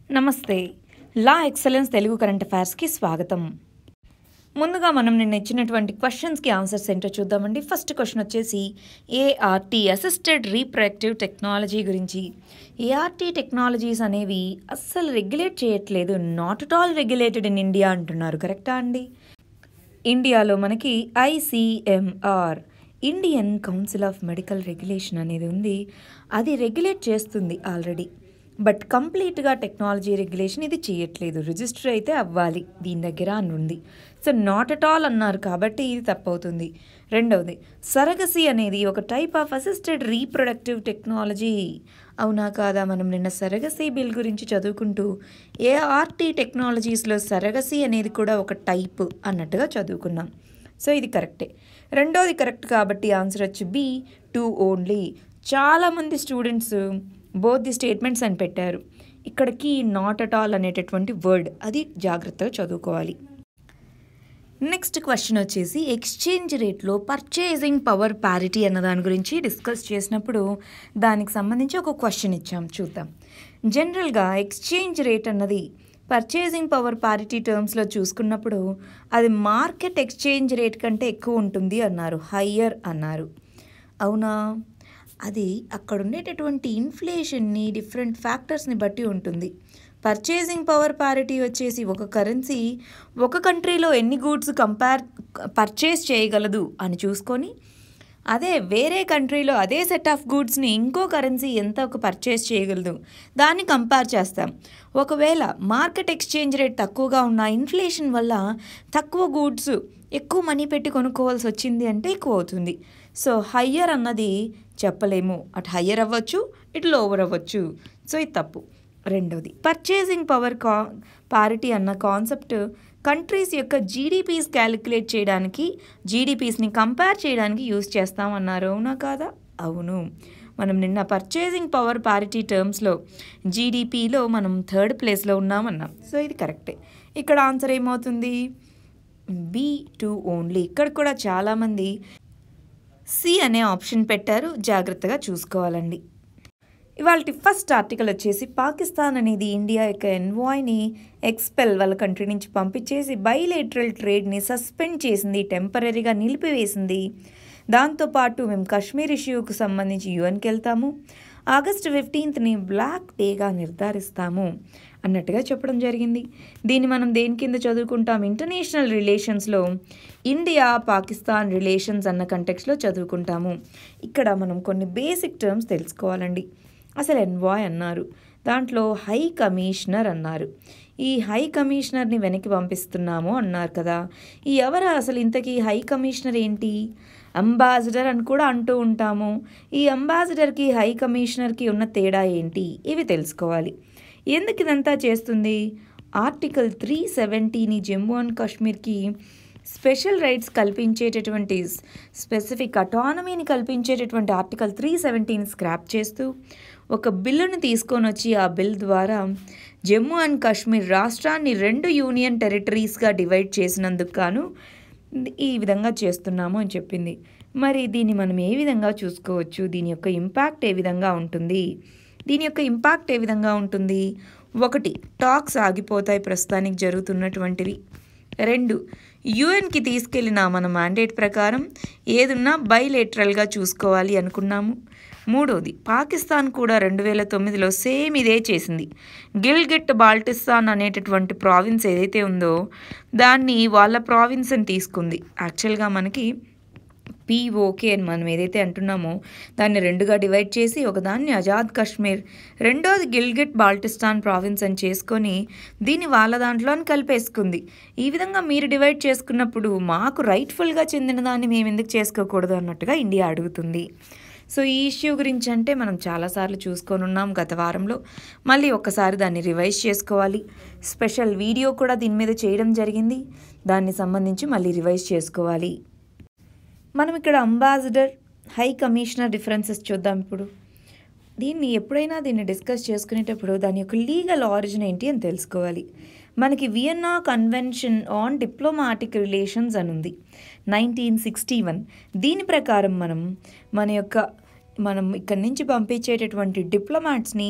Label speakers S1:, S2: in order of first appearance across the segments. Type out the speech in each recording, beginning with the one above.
S1: నమస్తే. La Excellence Telugu current అఫైర్స్కి స్వాగతం. ముందుగా మనం నిన్న ఇచ్చినటువంటి క్వశ్చన్స్కి ఆన్సర్స్ ఏంటో చూద్దామండి. ఫస్ట్ క్వశ్చన్ వచ్చేసి ఏఆర్టీ అసిస్టెడ్ రీప్రొడక్టివ్ టెక్నాలజీ గురించి. ఏఆర్టీ టెక్నాలజీస్ అనేవి అస్సలు రెగ్యులేట్ చేయట్లేదు, not at all regulated in India అంటున్నారు. కరెక్టా అండి? ఇండియాలో మనకి ICMR, Indian council of medical regulation అనేది ఉంది. అది రెగ్యులేట్ చేస్తుంది ఆల్రెడీ, బట్ కంప్లీట్గా టెక్నాలజీ రెగ్యులేషన్ ఇది చేయట్లేదు. రిజిస్టర్ అయితే అవ్వాలి దీని దగ్గర అని ఉంది. సో నాట్ అట్ ఆల్ అన్నారు కాబట్టి ఇది తప్పవుతుంది. రెండవది, సరగసీ అనేది ఒక type of assisted reproductive technology. అవునా కాదా? మనం నిన్న సరగసీ బిల్ గురించి చదువుకుంటూ ఏఆర్టీ టెక్నాలజీస్లో సరగసీ అనేది కూడా ఒక టైప్ అన్నట్టుగా చదువుకున్నాం. సో ఇది కరెక్టే. రెండోది కరెక్ట్ కాబట్టి ఆన్సర్ వచ్చి బి, టూ ఓన్లీ. చాలామంది స్టూడెంట్స్ బోత్ ది స్టేట్మెంట్స్ అని పెట్టారు. ఇక్కడికి నాట్ అట్ ఆల్ అనేటటువంటి వర్డ్, అది జాగ్రత్తగా చదువుకోవాలి. నెక్స్ట్ క్వశ్చన్ వచ్చేసి ఎక్స్చేంజ్ రేట్లో పర్చేసింగ్ పవర్ ప్యారిటీ అన్న దాని గురించి డిస్కస్ చేసినప్పుడు దానికి సంబంధించి ఒక క్వశ్చన్ ఇచ్చాం, చూద్దాం. జనరల్గా ఎక్స్చేంజ్ రేట్ అన్నది పర్చేసింగ్ పవర్ ప్యారిటీ టర్మ్స్లో చూసుకున్నప్పుడు అది మార్కెట్ ఎక్స్చేంజ్ రేట్ కంటే ఎక్కువ ఉంటుంది అన్నారు, హయ్యర్ అన్నారు. అవునా? అది అక్కడ ఉండేటటువంటి ఇన్ఫ్లేషన్ని, డిఫరెంట్ ఫ్యాక్టర్స్ని బట్టి ఉంటుంది. పర్చేసింగ్ పవర్ ప్యారిటీ వచ్చేసి ఒక కరెన్సీ ఒక కంట్రీలో ఎన్ని గూడ్స్ పర్చేస్ చేయగలదు అని చూసుకొని, అదే వేరే కంట్రీలో అదే సెట్ ఆఫ్ గూడ్స్ని ఇంకో కరెన్సీ ఎంత పర్చేస్ చేయగలదు దాన్ని కంపేర్ చేస్తాం. ఒకవేళ మార్కెట్ ఎక్స్చేంజ్ రేట్ తక్కువగా ఉన్న ఇన్ఫ్లేషన్ వల్ల తక్కువ గూడ్స్ ఎక్కువ మనీ పెట్టి కొనుక్కోవాల్సి వచ్చింది అంటే ఎక్కువ అవుతుంది. సో హయ్యర్ అన్నది చెప్పలేము, అటు హయ్యర్ అవ్వచ్చు, ఇటు లోవర్ అవ్వచ్చు. సో ఇది తప్పు. రెండవది, పర్చేసింగ్ పవర్ పారిటీ అన్న కాన్సెప్ట్ కంట్రీస్ యొక్క జీడిపీస్ క్యాలిక్యులేట్ చేయడానికి, జీడిపీస్ని కంపేర్ చేయడానికి యూజ్ చేస్తామన్నారు. అవునా కాదా? అవును. మనం నిన్న పర్చేసింగ్ పవర్ పారిటీ టర్మ్స్లో జీడిపిలో మనం 3rd ప్లేస్లో ఉన్నామన్నాం. సో ఇది కరెక్టే. ఇక్కడ ఆన్సర్ ఏమవుతుంది? B, two only. ఇక్కడ కూడా చాలామంది సి అనే ఆప్షన్ పెట్టారు, జాగ్రత్తగా చూసుకోవాలండి. ఇవాళ ఫస్ట్ ఆర్టికల్ వచ్చేసి పాకిస్తాన్ అనేది ఇండియా యొక్క ఎన్వాయ్ని ఎక్స్పెల్ వాళ్ళ కంట్రీ నుంచి పంపించేసి బైలేటరల్ ట్రేడ్ని సస్పెండ్ చేసింది, టెంపరీగా నిలిపివేసింది. దాంతోపాటు మేము కాశ్మీర్ ఇష్యూకు సంబంధించి యుఎన్కి వెళ్తాము, ఆగస్టు 15ని బ్లాక్ డేగా నిర్ధారిస్తాము అన్నట్టుగా చెప్పడం జరిగింది. దీన్ని మనం దేని కింద చదువుకుంటాం? ఇంటర్నేషనల్ రిలేషన్స్లో ఇండియా పాకిస్తాన్ రిలేషన్స్ అన్న కంటెక్స్లో చదువుకుంటాము. ఇక్కడ మనం కొన్ని బేసిక్ టర్మ్స్ తెలుసుకోవాలండి. అసలు ఎన్వాయ్ అన్నారు, దాంట్లో హై కమిషనర్ అన్నారు. ఈ హై కమిషనర్ని వెనక్కి పంపిస్తున్నాము అన్నారు కదా. ఈ ఎవరు అసలు ఇంతకీ హై కమిషనర్ ఏంటి? అంబాసిడర్ అని కూడా అంటూ ఉంటాము. ఈ అంబాసిడర్కి హై కమిషనర్కి ఉన్న తేడా ఏంటి? ఇవి తెలుసుకోవాలి. ఎందుకు ఇదంతా చేస్తుంది? ఆర్టికల్ 370ని జమ్మూ అండ్ కాశ్మీర్కి స్పెషల్ రైట్స్ కల్పించేటటువంటి, స్పెసిఫిక్ అటానమీని కల్పించేటటువంటి ఆర్టికల్ 370ని స్క్రాప్ చేస్తూ ఒక బిల్లును తీసుకొని వచ్చి ఆ బిల్ ద్వారా జమ్మూ అండ్ కాశ్మీర్ రాష్ట్రాన్ని 2 యూనియన్ టెరిటరీస్గా డివైడ్ చేసినందుకు గాను ఈ విధంగా చేస్తున్నాము అని చెప్పింది. మరి దీన్ని మనం ఏ విధంగా చూసుకోవచ్చు? దీని యొక్క ఇంపాక్ట్ ఏ విధంగా ఉంటుంది? ఒకటి, టాక్స్ ఆగిపోతాయి ప్రస్తుతానికి జరుగుతున్నటువంటివి. 2, యుఎన్కి తీసుకెళ్ళిన మన మ్యాండేట్ ప్రకారం ఏదున్నా బైలేటరల్గా చూసుకోవాలి అనుకున్నాము. 3వది, పాకిస్తాన్ కూడా 2009లో సేమ్ ఇదే చేసింది. గిల్గిట్ బాల్టిస్తాన్ అనేటటువంటి ప్రావిన్స్ ఏదైతే ఉందో దాన్ని వాళ్ళ ప్రావిన్స్ అని తీసుకుంది. యాక్చువల్గా మనకి పిఓకే అని మనం ఏదైతే అంటున్నామో దాన్ని 2గా డివైడ్ చేసి ఒకదాన్ని ఆజాద్ కాశ్మీర్, రెండోది గిల్గిట్ బాల్టిస్తాన్ ప్రావిన్స్ అని చేసుకొని దీన్ని వాళ్ళ దాంట్లోని కలిపేసుకుంది. ఈ విధంగా మీరు డివైడ్ చేసుకున్నప్పుడు మాకు రైట్ఫుల్గా చెందిన దాన్ని మేము ఎందుకు చేసుకోకూడదు అన్నట్టుగా ఇండియా అడుగుతుంది. సో ఈ ఇష్యూ గురించి అంటే మనం చాలాసార్లు చూసుకొని ఉన్నాం గత వారంలో. మళ్ళీ ఒక్కసారి దాన్ని రివైజ్ చేసుకోవాలి. స్పెషల్ వీడియో కూడా దీని మీద చేయడం జరిగింది, దాన్ని సంబంధించి మళ్ళీ రివైజ్ చేసుకోవాలి. మనం ఇక్కడ అంబాసిడర్, హై కమిషనర్ డిఫరెన్సెస్ చూద్దాం. ఇప్పుడు దీన్ని డిస్కస్ చేసుకునేటప్పుడు దాని యొక్క లీగల్ ఆరిజిన్ ఏంటి అని తెలుసుకోవాలి. మనకి Vienna convention on diplomatic relations అని ఉంది 1961. దీని ప్రకారం మనం ఇక్కడి నుంచి పంపించేటటువంటి డిప్లొమాట్స్ని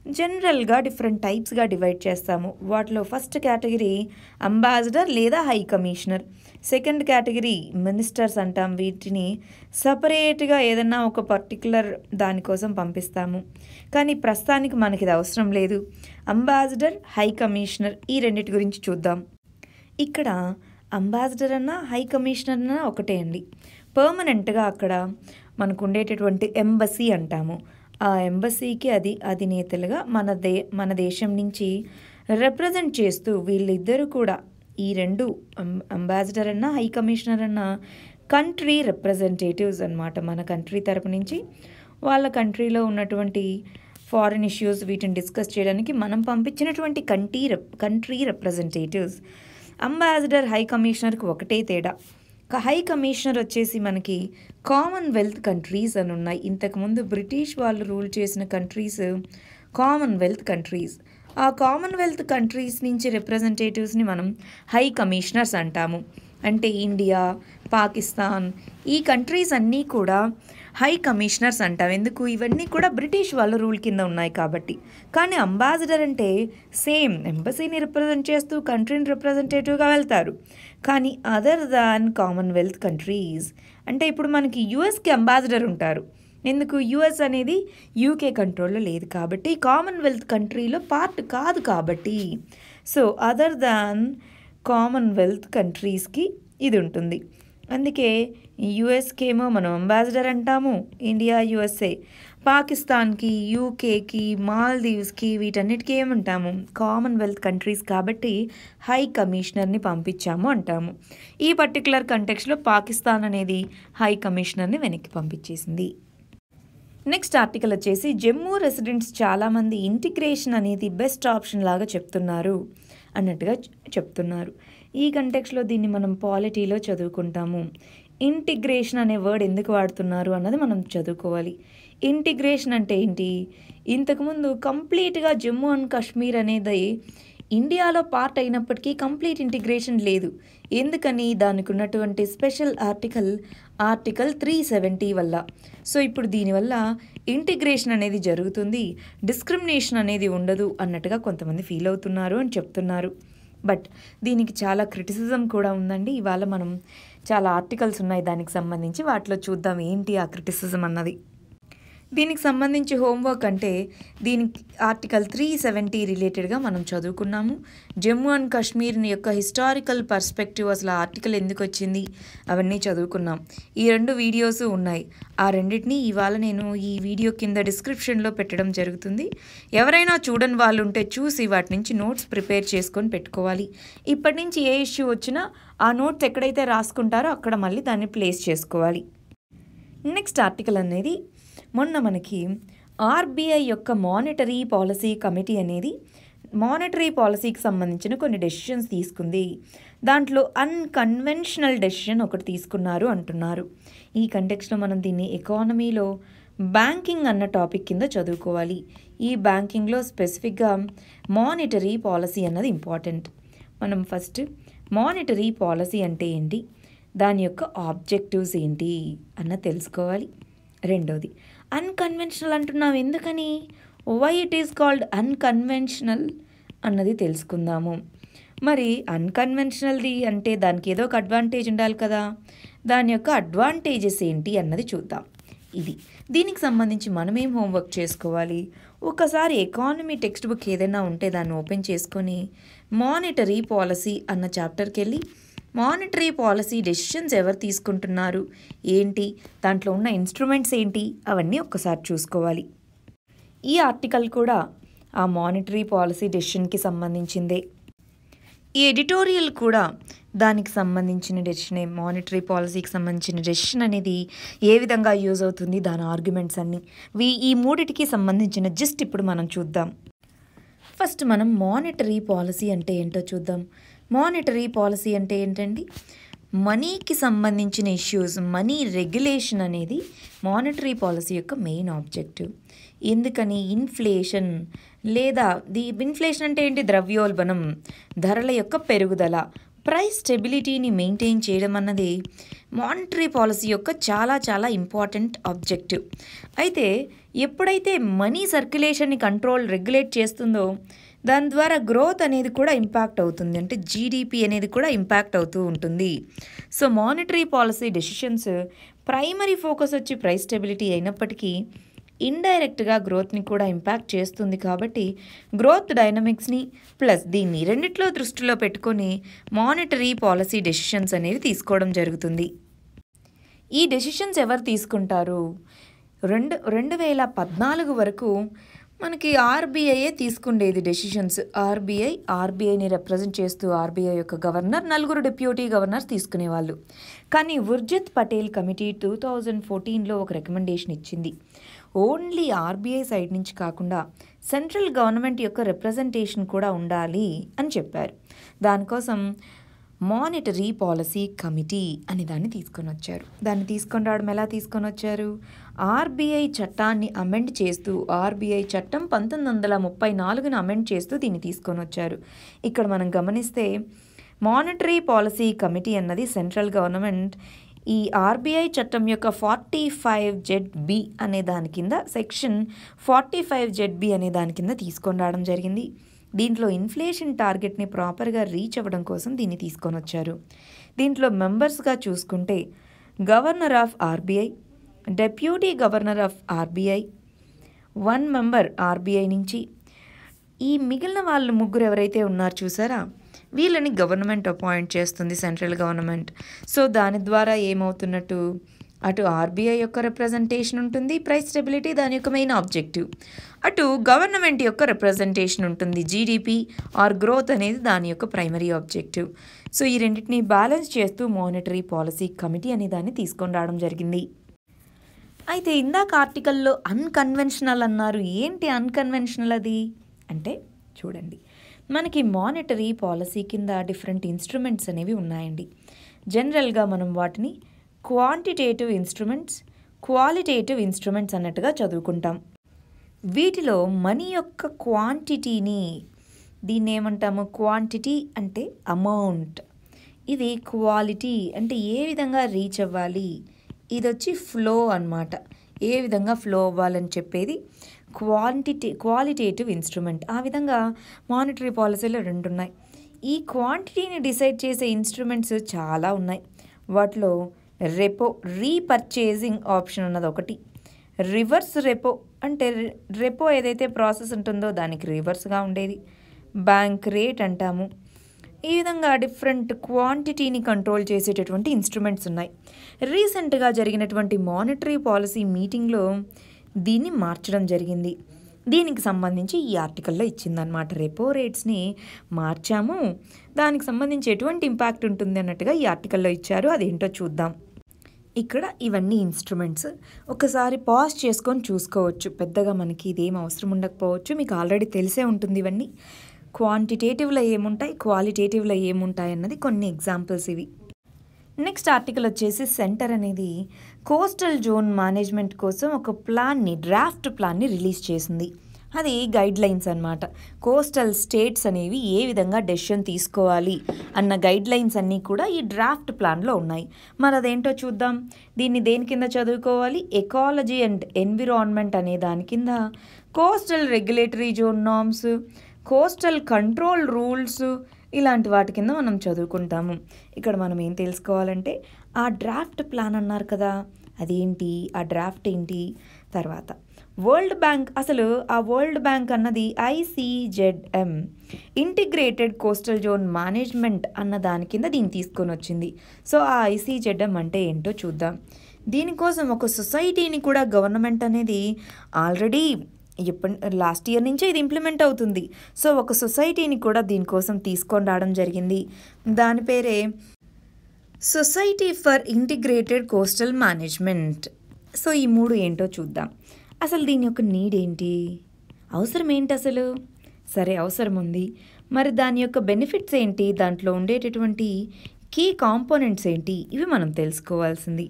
S1: జనరల్గా డిఫరెంట్ టైప్స్గా డివైడ్ చేస్తాము. వాటిలో ఫస్ట్ కేటగిరీ అంబాసిడర్ లేదా high commissioner, second category ministers అంటాం. వీటిని సపరేట్గా ఏదన్నా ఒక పర్టికులర్ దానికోసం పంపిస్తాము. కానీ ప్రస్తుతానికి మనకి ఇది అవసరం లేదు. అంబాసిడర్, హై కమిషనర్ ఈ రెండింటి గురించి చూద్దాం. ఇక్కడ అంబాసిడర్ అన్నా హై కమిషనర్ అన్నా ఒకటే అండి. పర్మనెంట్గా అక్కడ మనకు ఉండేటటువంటి ఎంబసీ అంటాము. ఆ ఎంబసీకి అధినేతలుగా మన దేశం నుంచి రిప్రజెంట్ చేస్తూ వీళ్ళిద్దరూ కూడా ఈ రెండు అంబాసిడర్ అన్నా హై కమిషనర్ అన్నా కంట్రీ రిప్రజెంటేటివ్స్ అన్నమాట. మన కంట్రీ తరపు నుంచి వాళ్ళ కంట్రీలో ఉన్నటువంటి ఫారిన్ ఇష్యూస్ వీటిని డిస్కస్ చేయడానికి మనం పంపించినటువంటి కంట్రీ రిప్రజెంటేటివ్స్. అంబాసిడర్, హై కమిషనర్కి ఒకటే తేడా. హై కమిషనర్ వచ్చేసి మనకి కామన్వెల్త్ కంట్రీస్ అని ఉన్నాయి. ఇంతకుముందు బ్రిటిష్ వాళ్ళు రూల్ చేసిన కంట్రీస్ కామన్వెల్త్ కంట్రీస్. ఆ కామన్వెల్త్ కంట్రీస్ నుంచి రిప్రజెంటేటివ్స్ని మనం హై కమిషనర్స్ అంటాము. అంటే ఇండియా, పాకిస్తాన్ ఈ కంట్రీస్ అన్నీ కూడా హై కమిషనర్స్ అంటాం. ఎందుకు? ఇవన్నీ కూడా బ్రిటిష్ వాళ్ళ రూల్ కింద ఉన్నాయి కాబట్టి. కానీ అంబాసిడర్ అంటే సేమ్ ఎంబసీని రిప్రజెంట్ చేస్తూ కంట్రీని రిప్రజెంటేటివ్గా వెళ్తారు. కానీ అదర్ దాన్ కామన్వెల్త్ కంట్రీస్ అంటే ఇప్పుడు మనకి యుఎస్కి అంబాసిడర్ ఉంటారు. ఎందుకు? యుఎస్ అనేది యూకే కంట్రోల్లో లేదు కాబట్టి, కామన్వెల్త్ కంట్రీలో పార్ట్ కాదు కాబట్టి. సో అదర్ దాన్ కామన్వెల్త్ కంట్రీస్కి ఇది ఉంటుంది. అందుకే యుఎస్కి ఏమో మనం అంబాసిడర్ అంటాము, ఇండియా, యుఎస్ఏ. పాకిస్తాన్కి, యూకేకి, మాల్దీవ్స్కి వీటన్నిటికీ ఏమంటాము? కామన్వెల్త్ కంట్రీస్ కాబట్టి హై కమిషనర్ని పంపించాము అంటాము. ఈ పర్టికులర్ కంటెక్స్లో పాకిస్తాన్ అనేది హై కమిషనర్ని వెనక్కి పంపించేసింది. నెక్స్ట్ ఆర్టికల్ వచ్చేసి జమ్మూ రెసిడెంట్స్ చాలామంది ఇంటిగ్రేషన్ అనేది బెస్ట్ ఆప్షన్ లాగా చెప్తున్నారు అన్నట్టుగా చెప్తున్నారు. ఈ కంటెక్స్లో దీన్ని మనం పాలిటీలో చదువుకుంటాము. ఇంటిగ్రేషన్ అనే వర్డ్ ఎందుకు వాడుతున్నారు అన్నది మనం చదువుకోవాలి. ఇంటిగ్రేషన్ అంటే ఏంటి? ఇంతకుముందు కంప్లీట్గా జమ్మూ అండ్ కాశ్మీర్ అనేది ఇండియాలో పార్ట్ అయినప్పటికీ కంప్లీట్ ఇంటిగ్రేషన్ లేదు. ఎందుకని? దానికి ఉన్నటువంటి స్పెషల్ ఆర్టికల్ 370 వల్ల. సో ఇప్పుడు దీనివల్ల ఇంటిగ్రేషన్ అనేది జరుగుతుంది, డిస్క్రిమినేషన్ అనేది ఉండదు అన్నట్టుగా కొంతమంది ఫీల్ అవుతున్నారు అని చెప్తున్నారు. బట్ దీనికి చాలా క్రిటిసిజం కూడా ఉందండి. ఇవాళ మనం చాలా ఆర్టికల్స్ ఉన్నాయి దానికి సంబంధించి, వాటిలో చూద్దాం ఏంటి ఆ క్రిటిసిజం అన్నది. దీనికి సంబంధించి హోంవర్క్ అంటే దీనికి ఆర్టికల్ 370 రిలేటెడ్గా మనం చదువుకున్నాము. జమ్మూ అండ్ కాశ్మీర్ యొక్క హిస్టారికల్ పర్స్పెక్టివ్, అసలు ఆ ఆర్టికల్ ఎందుకు వచ్చింది అవన్నీ చదువుకున్నాం. ఈ 2 వీడియోస్ ఉన్నాయి. ఆ రెండింటినీ ఇవాళ నేను ఈ వీడియో కింద డిస్క్రిప్షన్లో పెట్టడం జరుగుతుంది. ఎవరైనా చూడని వాళ్ళు ఉంటే చూసి వాటి నుంచి నోట్స్ ప్రిపేర్ చేసుకొని పెట్టుకోవాలి. ఇప్పటి నుంచి ఏ ఇష్యూ వచ్చినా ఆ నోట్స్ ఎక్కడైతే రాసుకుంటారో అక్కడ మళ్ళీ దాన్ని ప్లేస్ చేసుకోవాలి. నెక్స్ట్ ఆర్టికల్ అనేది మొన్న మనకి ఆర్బీఐ యొక్క మానిటరీ పాలసీ కమిటీ అనేది మానిటరీ పాలసీకి సంబంధించిన కొన్ని డెసిషన్స్ తీసుకుంది. దాంట్లో అన్కన్వెన్షనల్ డెసిషన్ ఒకటి తీసుకున్నారు అంటున్నారు. ఈ కంటెక్స్లో మనం దీన్ని ఎకానమీలో బ్యాంకింగ్ అన్న టాపిక్ కింద చదువుకోవాలి. ఈ బ్యాంకింగ్లో స్పెసిఫిక్గా మానిటరీ పాలసీ అన్నది ఇంపార్టెంట్. మనం ఫస్ట్ మానిటరీ పాలసీ అంటే ఏంటి, దాని యొక్క ఆబ్జెక్టివ్స్ ఏంటి అన్న తెలుసుకోవాలి. రెండోది అన్కన్వెన్షనల్ అంటున్నాం ఎందుకని, why it is called unconventional అన్నది తెలుసుకుందాము. మరి అన్కన్వెన్షనల్ది అంటే దానికి ఏదో ఒక అడ్వాంటేజ్ ఉండాలి కదా, దాని యొక్క అడ్వాంటేజెస్ ఏంటి అన్నది చూద్దాం. దీనికి సంబంధించి మనమేం హోంవర్క్ చేసుకోవాలి, ఒకసారి ఎకానమీ టెక్స్ట్ బుక్ ఏదైనా ఉంటే దాన్ని ఓపెన్ చేసుకొని మానిటరీ పాలసీ అన్న చాప్టర్కి వెళ్ళి మానిటరీ పాలసీ డెసిషన్స్ ఎవరు తీసుకుంటున్నారు ఏంటి, దాంట్లో ఉన్న ఇన్స్ట్రుమెంట్స్ ఏంటి అవన్నీ ఒక్కసారి చూసుకోవాలి. ఈ ఆర్టికల్ కూడా ఆ మానిటరీ పాలసీ డెసిషన్కి సంబంధించిందే. ఈ ఎడిటోరియల్ కూడా దానికి సంబంధించిన డెసిషనే. మానిటరీ పాలసీకి సంబంధించిన డెసిషన్ అనేది ఏ విధంగా యూజ్ అవుతుంది, దాని ఆర్గ్యుమెంట్స్ అన్నీ ఈ మూడిటికి సంబంధించిన జిస్ట్ ఇప్పుడు మనం చూద్దాం. ఫస్ట్ మనం మానిటరీ పాలసీ అంటే ఏంటో చూద్దాం. మానిటరీ పాలసీ అంటే ఏంటండి, మనీకి సంబంధించిన ఇష్యూస్, మనీ రెగ్యులేషన్ అనేది మానిటరీ పాలసీ యొక్క మెయిన్ ఆబ్జెక్టివ్. ఎందుకని? ఇన్ఫ్లేషన్ లేదా ఇన్ఫ్లేషన్ అంటే ఏంటి, ద్రవ్యోల్బణం, ధరల యొక్క పెరుగుదల, ప్రైస్ స్టెబిలిటీని మెయింటైన్ చేయడం అన్నది మానిటరీ పాలసీ యొక్క చాలా ఇంపార్టెంట్ ఆబ్జెక్టివ్. అయితే ఎప్పుడైతే మనీ సర్క్యులేషన్ని రెగ్యులేట్ చేస్తుందో దాని ద్వారా గ్రోత్ అనేది కూడా ఇంపాక్ట్ అవుతుంది, అంటే జీడిపి అనేది కూడా ఇంపాక్ట్ అవుతూ ఉంటుంది. So monetary policy decisions primary focus వచ్చి ప్రైస్ స్టెబిలిటీ అయినప్పటికీ ఇండైరెక్ట్గా గ్రోత్ని కూడా ఇంపాక్ట్ చేస్తుంది. కాబట్టి గ్రోత్ డైనమిక్స్ని ప్లస్ దీన్ని రెండిట్లో దృష్టిలో పెట్టుకొని మానిటరీ పాలసీ డెసిషన్స్ అనేవి తీసుకోవడం జరుగుతుంది. ఈ డెసిషన్స్ ఎవరు తీసుకుంటారు? 2014 వరకు మనకి ఆర్బీఐయే తీసుకుండేది డెసిషన్స్. ఆర్బీఐని రిప్రజెంట్ చేస్తూ ఆర్బీఐ యొక్క గవర్నర్, 4 డిప్యూటీ గవర్నర్స్ తీసుకునేవాళ్ళు. కానీ ఉర్జిత్ పటేల్ కమిటీ 2014లో ఒక రికమెండేషన్ ఇచ్చింది. ఓన్లీ ఆర్బీఐ సైడ్ నుంచి కాకుండా సెంట్రల్ గవర్నమెంట్ యొక్క రిప్రజెంటేషన్ కూడా ఉండాలి అని చెప్పారు. దానికోసం మానిటరీ పాలసీ కమిటీ అనే దాన్ని తీసుకొని వచ్చారు. దాన్ని తీసుకొని రావడం ఎలా తీసుకొని వచ్చారు? ఆర్బీఐ చట్టాన్ని అమెండ్ చేస్తూ, ఆర్బీఐ చట్టం 1934ను అమెండ్ చేస్తూ దీన్ని తీసుకొని వచ్చారు. ఇక్కడ మనం గమనిస్తే మానిటరీ పాలసీ కమిటీ అన్నది సెంట్రల్ గవర్నమెంట్ ఈ ఆర్బీఐ చట్టం యొక్క 45ZB అనే దాని కింద, సెక్షన్ 45ZB అనే దాని కింద తీసుకొని రావడం జరిగింది. దీంట్లో ఇన్ఫ్లేషన్ టార్గెట్ని ప్రాపర్గా రీచ్ అవ్వడం కోసం దీన్ని తీసుకొని వచ్చారు. దీంట్లో మెంబర్స్గా చూసుకుంటే governor of RBI, deputy governor of RBI, 1 member RBI నుంచి, ఈ మిగిలిన వాళ్ళు 3 ఎవరైతే ఉన్నారు చూసారా, వీళ్ళని గవర్నమెంట్ అపాయింట్ చేస్తుంది, సెంట్రల్ గవర్నమెంట్. సో దాని ద్వారా ఏమవుతున్నట్టు, అటు ఆర్బీఐ యొక్క రిప్రజెంటేషన్ ఉంటుంది, ప్రైస్ స్టెబిలిటీ దాని యొక్క మెయిన్ ఆబ్జెక్టివ్, అటు గవర్నమెంట్ యొక్క రిప్రజెంటేషన్ ఉంటుంది, జీడిపి ఆర్ గ్రోత్ అనేది దాని యొక్క ప్రైమరీ ఆబ్జెక్టివ్. సో ఈ రెండింటిని బ్యాలెన్స్ చేస్తూ మానిటరీ పాలసీ కమిటీ అనే దాన్ని తీసుకొని రావడం జరిగింది. అయితే ఇందాక ఆర్టికల్లో అన్కన్వెన్షనల్ అన్నారు. ఏంటి అన్కన్వెన్షనల్ అది అంటే, చూడండి, మనకి మానిటరీ పాలసీ కింద డిఫరెంట్ ఇన్స్ట్రుమెంట్స్ అనేవి ఉన్నాయండి. జనరల్గా మనం వాటిని క్వాంటిటేటివ్ ఇన్స్ట్రుమెంట్స్, క్వాలిటేటివ్ ఇన్స్ట్రుమెంట్స్ అన్నట్టుగా చదువుకుంటాం. వీటిలో మనీ యొక్క క్వాంటిటీని, దీన్ని ఏమంటాము? క్వాంటిటీ అంటే అమౌంట్, ఇది క్వాలిటీ అంటే ఏ విధంగా రీచ్ అవ్వాలి, ఇది వచ్చి ఫ్లో అన్నమాట, ఏ విధంగా ఫ్లో అవ్వాలని చెప్పేది క్వాలిటేటివ్ ఇన్స్ట్రుమెంట్. ఆ విధంగా మానిటరీ పాలసీలో 2 ఉన్నాయి. ఈ క్వాంటిటీని డిసైడ్ చేసే ఇన్స్ట్రుమెంట్స్ చాలా ఉన్నాయి. వాటిలో రెపో, రీపర్చేజింగ్ ఆప్షన్ అన్నది ఒకటి. రివర్స్ రెపో అంటే రెపో ఏదైతే ప్రాసెస్ ఉంటుందో దానికి రివర్స్గా ఉండేది. బ్యాంక్ రేట్ అంటాము. ఈ విధంగా డిఫరెంట్ క్వాంటిటీని కంట్రోల్ చేసేటటువంటి ఇన్స్ట్రుమెంట్స్ ఉన్నాయి. రీసెంట్గా జరిగినటువంటి మానిటరీ పాలసీ మీటింగ్లో దీన్ని మార్చడం జరిగింది. దీనికి సంబంధించి ఈ ఆర్టికల్లో ఇచ్చిందనమాట. రెపో రేట్స్ని మార్చాము, దానికి సంబంధించి ఎటువంటి ఇంపాక్ట్ ఉంటుంది అన్నట్టుగా ఈ ఆర్టికల్లో ఇచ్చారు. అదేంటో చూద్దాం. ఇక్కడ ఇవన్నీ ఇన్స్ట్రుమెంట్స్ ఒకసారి పాజ్ చేసుకొని చూసుకోవచ్చు. పెద్దగా మనకి ఇదేం అవసరం ఉండకపోవచ్చు, మీకు ఆల్రెడీ తెలిసే ఉంటుంది. ఇవన్నీ క్వాంటిటేటివ్లో ఏముంటాయి, క్వాలిటేటివ్లో ఏముంటాయి అన్నది కొన్ని ఎగ్జాంపుల్స్ ఇవి. నెక్స్ట్ ఆర్టికల్ వచ్చేసి సెంటర్ అనేది కోస్టల్ జోన్ మేనేజ్మెంట్ కోసం ఒక ప్లాన్ని, డ్రాఫ్ట్ ప్లాన్ని రిలీజ్ చేసింది. అది గైడ్ లైన్స్ అన్నమాట. కోస్టల్ స్టేట్స్ అనేవి ఏ విధంగా డెసిషన్ తీసుకోవాలి అన్న గైడ్ లైన్స్ అన్నీ కూడా ఈ డ్రాఫ్ట్ ప్లాన్లో ఉన్నాయి. మరి అదేంటో చూద్దాం. దీన్ని దేని కింద చదువుకోవాలి? ఎకాలజీ అండ్ ఎన్విరాన్మెంట్ అనే దాని కింద coastal regulatory zone norms, coastal control rules, ఇలాంటి వాటి కింద మనం చదువుకుంటాము. ఇక్కడ మనం ఏం తెలుసుకోవాలంటే, ఆ డ్రాఫ్ట్ ప్లాన్ అన్నారు కదా, అదేంటి, ఆ డ్రాఫ్ట్ ఏంటి, తర్వాత వరల్డ్ బ్యాంక్, అసలు ఆ వరల్డ్ బ్యాంక్ అన్నది ICZM, integrated coastal zone management అన్న దాని కింద దీన్ని తీసుకొని వచ్చింది. సో ఆ ICZM అంటే ఏంటో చూద్దాం. దీనికోసం ఒక సొసైటీని కూడా గవర్నమెంట్ అనేది ఆల్రెడీ లాస్ట్ ఇయర్ నుంచే ఇది ఇంప్లిమెంట్ అవుతుంది. సో ఒక సొసైటీని కూడా దీనికోసం తీసుకొని రావడం జరిగింది. దాని పేరే society for integrated coastal management. So ఈ 3 ఏంటో చూద్దాం. అసలు దీని యొక్క నీడ్ ఏంటి, అవసరం ఏంటి అసలు? సరే, అవసరం ఉంది, మరి దాని యొక్క బెనిఫిట్స్ ఏంటి, దాంట్లో ఉండేటటువంటి కీ కాంపోనెంట్స్ ఏంటి, ఇవి మనం తెలుసుకోవాల్సింది.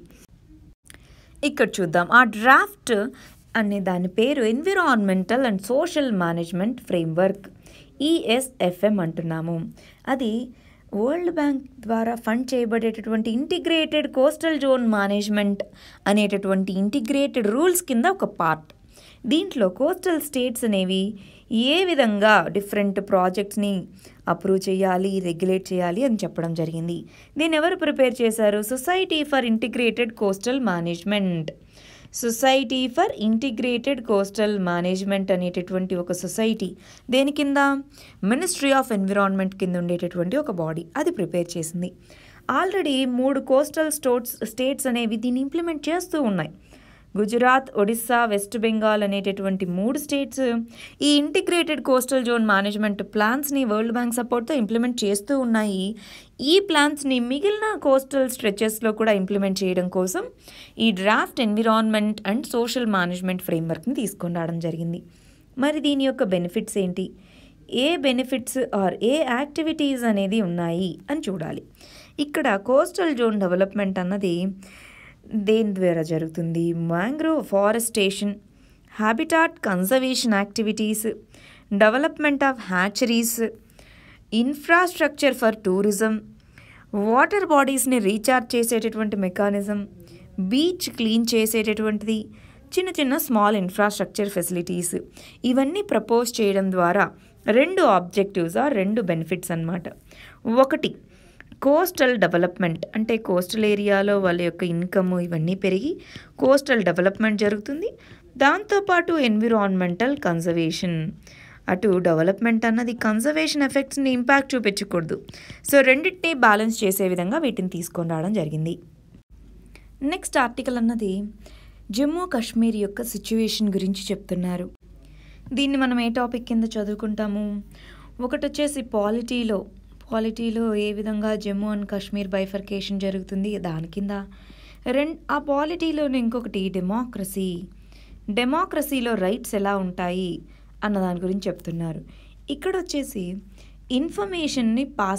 S1: ఇక్కడ చూద్దాం. ఆ డ్రాఫ్ట్ అనే దాని పేరు environmental and social management framework, ESFM అంటున్నాము. అది వరల్డ్ బ్యాంక్ ద్వారా ఫండ్ చేయబడేటటువంటి ఇంటిగ్రేటెడ్ కోస్టల్ జోన్ మేనేజ్మెంట్ అనేటటువంటి ఇంటిగ్రేటెడ్ రూల్స్ కింద ఒక పార్ట్. దీంట్లో కోస్టల్ స్టేట్స్ అనేవి ఏ విధంగా డిఫరెంట్ ప్రాజెక్ట్స్ని అప్రూవ్ చేయాలి, రెగ్యులేట్ చేయాలి అని చెప్పడం జరిగింది. దీన్ని ఎవరు ప్రిపేర్ చేశారు? Society for integrated coastal management. Society for integrated coastal management అనేటటువంటి ఒక సొసైటీ దేని కింద? మినిస్ట్రీ ఆఫ్ ఎన్విరాన్మెంట్ కింద ఉండేటటువంటి ఒక బాడీ అది ప్రిపేర్ చేసింది. ఆల్రెడీ 3 కోస్టల్ స్టేట్స్ అనేవి దీన్ని ఇంప్లిమెంట్ చేస్తూ ఉన్నాయి. గుజరాత్, ఒడిస్సా, వెస్ట్ బెంగాల్ అనేటటువంటి 3 స్టేట్స్ ఈ ఇంటిగ్రేటెడ్ కోస్టల్ జోన్ మేనేజ్మెంట్ ప్లాన్స్ని వరల్డ్ బ్యాంక్ సపోర్ట్తో ఇంప్లిమెంట్ చేస్తూ ఉన్నాయి. ఈ ప్లాన్స్ని మిగిలిన కోస్టల్ స్ట్రెచెస్లో కూడా ఇంప్లిమెంట్ చేయడం కోసం ఈ draft environment and social management ఫ్రేమ్వర్క్ని తీసుకొని రావడం జరిగింది. మరి దీని యొక్క బెనిఫిట్స్ ఏంటి, ఏ బెనిఫిట్స్ ఆర్ ఏ యాక్టివిటీస్ అనేది ఉన్నాయి అని చూడాలి. ఇక్కడ కోస్టల్ జోన్ డెవలప్మెంట్ అన్నది దేని ద్వారా జరుగుతుంది? Mangrove forestation, habitat conservation activities, development of hatcheries, infrastructure for tourism, water బాడీస్ని రీఛార్జ్ చేసేటటువంటి మెకానిజం, బీచ్ క్లీన్ చేసేటటువంటిది, చిన్న చిన్న స్మాల్ ఇన్ఫ్రాస్ట్రక్చర్ ఫెసిలిటీస్, ఇవన్నీ ప్రపోజ్ చేయడం ద్వారా 2 ఆబ్జెక్టివ్స్ 2 బెనిఫిట్స్ అన్నమాట. ఒకటి కోస్టల్ డెవలప్మెంట్, అంటే కోస్టల్ ఏరియాలో వాళ్ళ యొక్క ఇన్కమ్ ఇవన్నీ పెరిగి కోస్టల్ డెవలప్మెంట్ జరుగుతుంది. దాంతోపాటు ఎన్విరాన్మెంటల్ కన్జర్వేషన్, అటు డెవలప్మెంట్ అన్నది కన్జర్వేషన్ ఎఫెక్ట్స్ని ఇంపాక్ట్ చూపించకూడదు. సో రెండింటినీ బ్యాలెన్స్ చేసే విధంగా వీటిని తీసుకొని రావడం జరిగింది. నెక్స్ట్ ఆర్టికల్ అన్నది జమ్మూ కాశ్మీర్ యొక్క సిచ్యువేషన్ గురించి చెప్తున్నారు. దీన్ని మనం ఏ టాపిక్ కింద చదువుకుంటాము? ఒకటి వచ్చేసి పాలిటీలో ఏ విధంగా జమ్మూ అండ్ కాశ్మీర్ బైఫర్కేషన్ జరుగుతుంది దాని కింద. ఆ పాలిటీలోనే ఇంకొకటి డెమోక్రసీలో రైట్స్ ఎలా ఉంటాయి అన్న దాని గురించి చెప్తున్నారు. ఇక్కడ వచ్చేసి ఇన్ఫర్మేషన్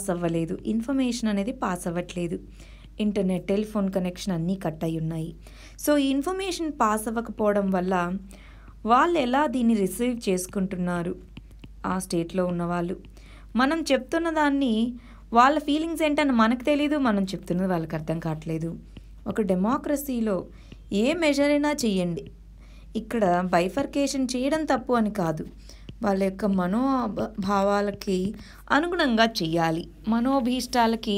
S1: అనేది పాస్ అవ్వట్లేదు. ఇంటర్నెట్, టెలిఫోన్ కనెక్షన్ అన్నీ కట్ అయి ఉన్నాయి. సో ఈ ఇన్ఫర్మేషన్ పాస్ అవ్వకపోవడం వల్ల వాళ్ళు ఎలా దీన్ని రిసీవ్ చేసుకుంటున్నారు? ఆ స్టేట్లో ఉన్నవాళ్ళు మనం చెప్తున్న దాన్ని వాళ్ళ ఫీలింగ్స్ ఏంటని మనకు తెలీదు, మనం చెప్తున్నది వాళ్ళకి అర్థం కావట్లేదు. ఒక డెమోక్రసీలో ఏ మెజర్ అయినా చెయ్యండి, ఇక్కడ బైఫర్కేషన్ చేయడం తప్పు అని కాదు, వాళ్ళ యొక్క మనోభావాలకి అనుగుణంగా చెయ్యాలి. మనోభీష్టాలకి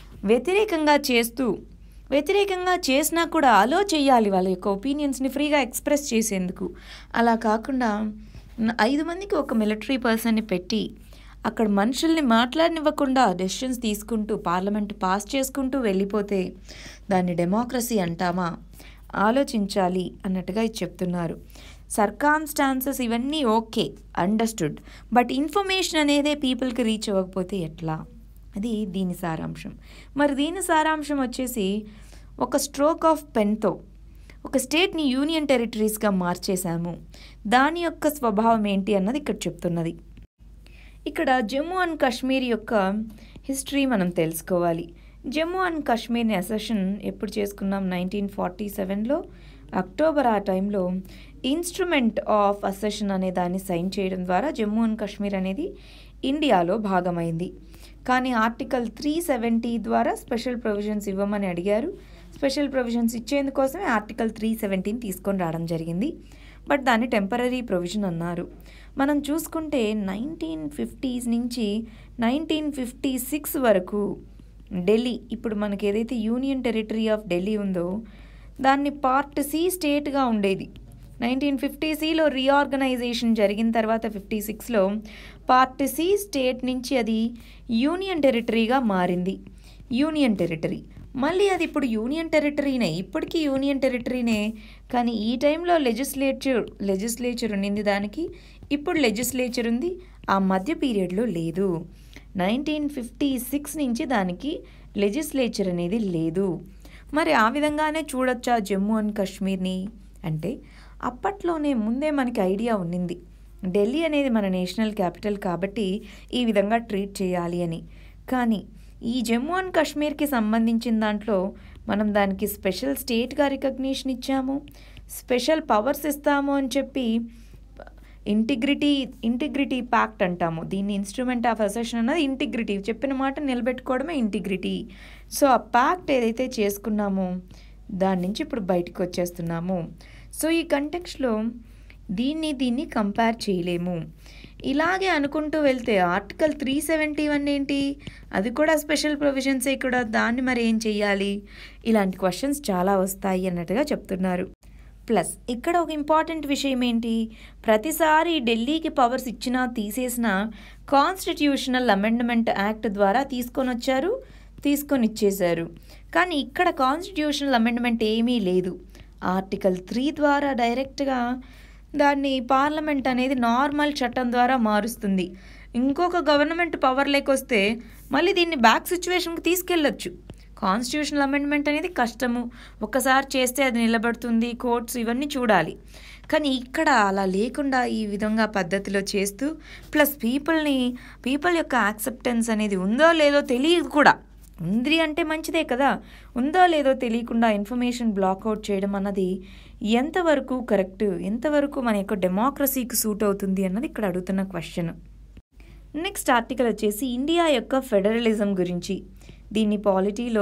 S1: వ్యతిరేకంగా చేసినా కూడా అలో చేయాలి వాళ్ళ యొక్క ఒపీనియన్స్ని ఫ్రీగా ఎక్స్ప్రెస్ చేసేందుకు. అలా కాకుండా 5 మందికి ఒక మిలిటరీ పర్సన్ని పెట్టి అక్కడ మనుషుల్ని మాట్లాడనివ్వకుండా డెసిషన్స్ తీసుకుంటూ పార్లమెంట్ పాస్ చేసుకుంటూ వెళ్ళిపోతే దాన్ని డెమోక్రసీ అంటామా? ఆలోచించాలి అన్నట్టుగా ఇది చెప్తున్నారు. సర్కామ్స్టాన్సెస్ ఇవన్నీ ఓకే, అండర్స్టూడ్, బట్ ఇన్ఫర్మేషన్ అనేదే పీపుల్కి రీచ్ అవ్వకపోతే ఎట్లా? అది దీని సారాంశం. మరి దీని సారాంశం వచ్చేసి ఒక స్ట్రోక్ ఆఫ్ పెన్తో ఒక స్టేట్ని యూనియన్ టెరిటరీస్గా మార్చేశాము, దాని యొక్క స్వభావం ఏంటి అన్నది ఇక్కడ చెప్తున్నది. ఇక్కడ జమ్మూ అండ్ కాశ్మీర్ యొక్క హిస్టరీ మనం తెలుసుకోవాలి. జమ్మూ అండ్ కాశ్మీర్ని అసెషన్ ఎప్పుడు చేసుకున్నాం? 1947లో అక్టోబర్ ఆ టైంలో ఇన్స్ట్రుమెంట్ ఆఫ్ అసెషన్ అనే దాన్ని సైన్ చేయడం ద్వారా జమ్మూ అండ్ కాశ్మీర్ అనేది ఇండియాలో భాగమైంది. కానీ ఆర్టికల్ 370 ద్వారా స్పెషల్ ప్రొవిజన్స్ ఇవ్వమని అడిగారు. స్పెషల్ ప్రొవిజన్స్ ఇచ్చేందుకోసమే ఆర్టికల్ 370ని తీసుకొని రావడం జరిగింది. బట్ దాన్ని టెంపరరీ ప్రొవిజన్ అన్నారు. మనం చూసుకుంటే 1950s నుంచి 1956 వరకు ఢిల్లీ, ఇప్పుడు మనకి ఏదైతే యూనియన్ టెరిటరీ ఆఫ్ ఢిల్లీ ఉందో దాన్ని పార్ట్ సి స్టేట్గా ఉండేది. 1950లో రీఆర్గనైజేషన్ జరిగిన తర్వాత 56లో పార్ట్ సి స్టేట్ నుంచి అది యూనియన్ టెరిటరీగా మారింది. యూనియన్ టెరిటరీ మళ్ళీ అది ఇప్పుడు యూనియన్ టెరిటరీనే, ఇప్పటికీ యూనియన్ టెరిటరీనే. కానీ ఈ టైంలో లెజిస్లేచర్ ఉండింది దానికి, ఇప్పుడు లెజిస్లేచర్ ఉంది, ఆ మధ్య పీరియడ్లో లేదు. 1956 నుంచి దానికి లెజిస్లేచర్ అనేది లేదు. మరి ఆ విధంగానే చూడొచ్చా జమ్మూ అండ్ కాశ్మీర్ని అంటే? అప్పట్లోనే ముందే మనకి ఐడియా ఉండింది, ఢిల్లీ అనేది మన నేషనల్ క్యాపిటల్ కాబట్టి ఈ విధంగా ట్రీట్ చేయాలి అని. కానీ ఈ జమ్మూ అండ్ కాశ్మీర్కి సంబంధించిన దాంట్లో మనం దానికి స్పెషల్ స్టేట్గా రికగ్నిషన్ ఇచ్చాము, స్పెషల్ పవర్స్ ఇస్తాము అని చెప్పి ఇంటిగ్రిటీ ప్యాక్ట్ అంటాము. దీన్ని ఇన్స్ట్రుమెంట్ ఆఫ్ అసెషన్ అన్నది ఇంటిగ్రిటీ, చెప్పిన మాట నిలబెట్టుకోవడమే ఇంటిగ్రిటీ. సో ఆ ప్యాక్ట్ ఏదైతే చేసుకున్నామో దాని నుంచి ఇప్పుడు బయటకు వచ్చేస్తున్నాము. సో ఈ కంటెక్స్ట్లో దీన్ని కంపేర్ చేయలేము. ఇలాగే అనుకుంటూ వెళ్తే ఆర్టికల్ 371 ఏంటి, అది కూడా స్పెషల్ ప్రొవిజన్సే కూడా, దాన్ని మరి ఏం చెయ్యాలి, ఇలాంటి క్వశ్చన్స్ చాలా వస్తాయి అన్నట్టుగా చెప్తున్నారు. ప్లస్ ఇక్కడ ఒక ఇంపార్టెంట్ విషయం ఏంటి, ప్రతిసారి ఢిల్లీకి పవర్స్ ఇచ్చినా తీసేసినా కాన్స్టిట్యూషనల్ అమెండ్మెంట్ యాక్ట్ ద్వారా తీసుకొని ఇచ్చేశారు. కానీ ఇక్కడ కాన్స్టిట్యూషనల్ అమెండ్మెంట్ ఏమీ లేదు. ఆర్టికల్ 3 ద్వారా డైరెక్ట్గా దాన్ని పార్లమెంట్ అనేది నార్మల్ చట్టం ద్వారా మారుస్తుంది. ఇంకొక గవర్నమెంట్ పవర్ లేకొస్తే మళ్ళీ దీన్ని బ్యాక్ సిచ్యువేషన్కి తీసుకెళ్ళొచ్చు. కాన్స్టిట్యూషనల్ అమెండ్మెంట్ అనేది కష్టము, ఒక్కసారి చేస్తే అది నిలబడుతుంది, కోర్ట్స్ ఇవన్నీ చూడాలి. కానీ ఇక్కడ అలా లేకుండా ఈ విధంగా పద్ధతిలో చేస్తూ ప్లస్ పీపుల్ యొక్క యాక్సెప్టెన్స్ అనేది ఉందో లేదో తెలియదు కూడా, ఉంది అంటే మంచిదే కదా, ఉందో లేదో తెలియకుండా ఇన్ఫర్మేషన్ బ్లాక్అవుట్ చేయడం అన్నది ఎంతవరకు కరెక్ట్, ఎంతవరకు మన యొక్క డెమోక్రసీకి సూట్ అవుతుంది అన్నది ఇక్కడ అడుగుతున్న క్వశ్చన్. నెక్స్ట్ ఆర్టికల్ వచ్చేసి ఇండియా యొక్క ఫెడరలిజం గురించి. దీన్ని పాలిటీలో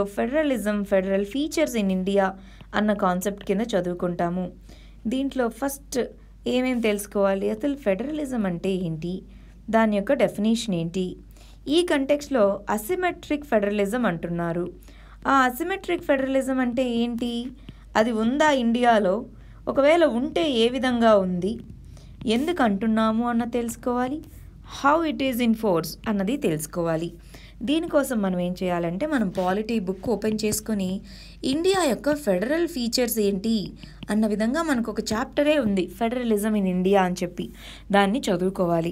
S1: ఫెడరల్ ఫీచర్స్ ఇన్ ఇండియా అన్న కాన్సెప్ట్ కింద చదువుకుంటాము. దీంట్లో ఫస్ట్ ఏమేమి తెలుసుకోవాలి, అసలు ఫెడరలిజం అంటే ఏంటి, దాని యొక్క డెఫినేషన్ ఏంటి. ఈ కంటెక్స్లో అసిమెట్రిక్ ఫెడరలిజం అంటున్నారు. ఆ అసిమెట్రిక్ ఫెడరలిజం అంటే ఏంటి, అది ఉందా ఇండియాలో, ఒకవేళ ఉంటే ఏ విధంగా ఉంది, ఎందుకు అంటున్నాము అన్న తెలుసుకోవాలి, how it is in force అన్నది తెలుసుకోవాలి. దీనికోసం మనం ఏం చేయాలంటే మనం పాలిటీ బుక్ ఓపెన్ చేసుకొని ఇండియా యొక్క ఫెడరల్ ఫీచర్స్ ఏంటి అన్న విధంగా మనకు ఒక చాప్టరే ఉంది, ఫెడరలిజం ఇన్ ఇండియా అని చెప్పి, దాన్ని చదువుకోవాలి.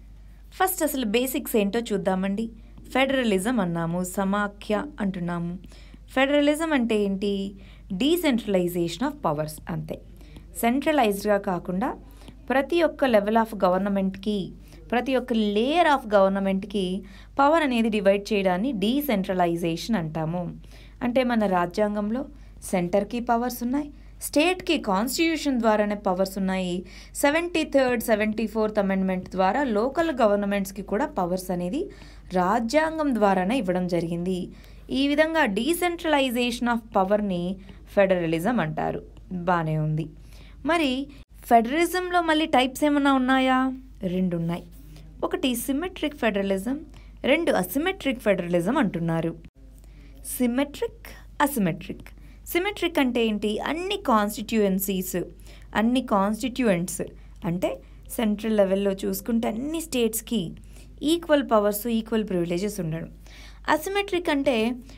S1: ఫస్ట్ అసలు బేసిక్స్ ఏంటో చూద్దామండి. ఫెడరలిజం అన్నాము, సమాఖ్య అంటున్నాము. ఫెడరలిజం అంటే ఏంటి, డీసెంట్రలైజేషన్ ఆఫ్ పవర్స్, అంతే. సెంట్రలైజ్డ్గా కాకుండా ప్రతి ఒక్క లెవెల్ ఆఫ్ గవర్నమెంట్కి, ప్రతి ఒక్క లేయర్ ఆఫ్ గవర్నమెంట్కి పవర్ అనేది డివైడ్ చేయడాన్ని డీసెంట్రలైజేషన్ అంటాము. అంటే మన రాజ్యాంగంలో సెంటర్కి పవర్స్ ఉన్నాయి, స్టేట్కి కాన్స్టిట్యూషన్ ద్వారానే పవర్స్ ఉన్నాయి, 73rd 74th అమెండ్మెంట్ ద్వారా లోకల్ గవర్నమెంట్స్కి కూడా పవర్స్ అనేది రాజ్యాంగం ద్వారానే ఇవ్వడం జరిగింది. ఈ విధంగా డీసెంట్రలైజేషన్ ఆఫ్ పవర్ని ఫెడరలిజం అంటారు. బాగానే ఉంది. మరి ఫెడరలిజంలో మళ్ళీ టైప్స్ ఏమైనా ఉన్నాయా, 2 ఉన్నాయి. ఒకటి సిమెట్రిక్ ఫెడరలిజం, 2 అసిమెట్రిక్ ఫెడరలిజం అంటున్నారు. Symmetric, asymmetric. సిమెట్రిక్ అంటే ఏంటి, అన్ని కాన్స్టిట్యూయెంట్స్ అంటే సెంట్రల్ లెవెల్లో చూసుకుంటే అన్ని స్టేట్స్కి ఈక్వల్ పవర్స్, ఈక్వల్ ప్రివిలేజెస్ ఉండడం. అసిమెట్రిక్ అంటే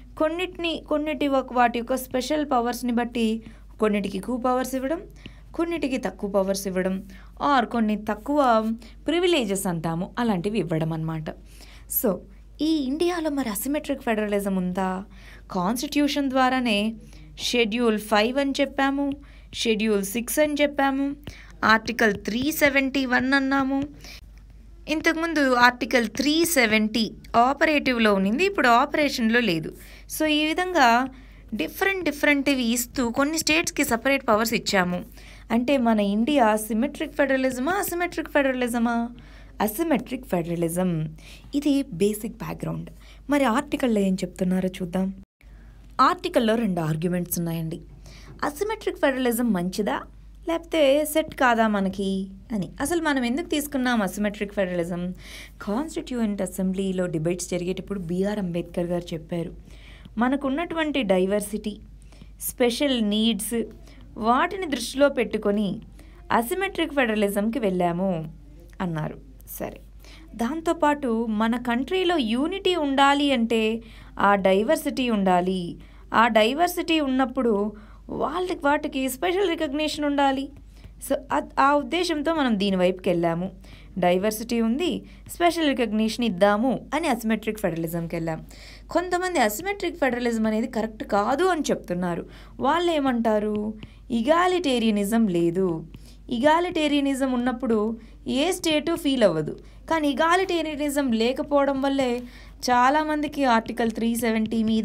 S1: వాటి యొక్క స్పెషల్ పవర్స్ని బట్టి కొన్నిటికి ఎక్కువ పవర్స్ ఇవ్వడం, కొన్నిటికి తక్కువ పవర్స్ ఇవ్వడం, ఆర్ కొన్ని తక్కువ ప్రివిలేజెస్ అంటాము, అలాంటివి ఇవ్వడం అన్నమాట. సో ఈ ఇండియాలో మరి అసిమెట్రిక్ ఫెడరలిజం ఉందా, కాన్స్టిట్యూషన్ ద్వారానే షెడ్యూల్ 5 అని చెప్పాము, షెడ్యూల్ 6 అని చెప్పాము, ఆర్టికల్ 371 అన్నాము. ఇంతకుముందు ఆర్టికల్ 370 ఆపరేటివ్లో ఉన్నింది, ఇప్పుడు ఆపరేషన్లో లేదు. సో ఈ విధంగా డిఫరెంట్వి ఇస్తూ కొన్ని స్టేట్స్కి సపరేట్ పవర్స్ ఇచ్చాము. అంటే మన ఇండియా సిమెట్రిక్ ఫెడరలిజమా, అసిమెట్రిక్ ఫెడరలిజమా? Asymmetric federalism. ఇది బేసిక్ బ్యాక్గ్రౌండ్. మరి ఆర్టికల్లో ఏం చెప్తున్నారో చూద్దాం. ఆర్టికల్లో 2 ఆర్గ్యుమెంట్స్ ఉన్నాయండి. అసిమెట్రిక్ ఫెడరలిజం మంచిదా లేకపోతే సెట్ కాదా మనకి అని. అసలు మనం ఎందుకు తీసుకున్నాం అసిమెట్రిక్ ఫెడరలిజం? కాన్స్టిట్యూయెంట్ అసెంబ్లీలో డిబేట్స్ జరిగేటప్పుడు బిఆర్ అంబేద్కర్ గారు చెప్పారు, మనకున్నటువంటి డైవర్సిటీ, స్పెషల్ నీడ్స్, వాటిని దృష్టిలో పెట్టుకొని అసిమెట్రిక్ ఫెడరలిజంకి వెళ్ళాము అన్నారు. సరే, దాంతోపాటు మన కంట్రీలో యూనిటీ ఉండాలి అంటే ఆ డైవర్సిటీ ఉండాలి. ఆ డైవర్సిటీ ఉన్నప్పుడు వాటికి స్పెషల్ రికగ్నిషన్ ఉండాలి. సో ఆ ఉద్దేశంతో మనం దీని వైపుకి వెళ్ళాము. డైవర్సిటీ ఉంది, స్పెషల్ రికగ్నిషన్ ఇద్దాము అని అసిమెట్రిక్ ఫెడరలిజంకి వెళ్ళాం. కొంతమంది అసిమెట్రిక్ ఫెడరలిజం అనేది కరెక్ట్ కాదు అని చెప్తున్నారు. వాళ్ళు ఏమంటారు, ఇగాలిటేరియనిజం లేదు. ఇగాలిటేరియనిజం ఉన్నప్పుడు ఏ స్టేటు ఫీల్ అవ్వదు, కానీ ఇగాలిటేరియనిజం లేకపోవడం వల్లే చాలామందికి ఆర్టికల్ 370 మీద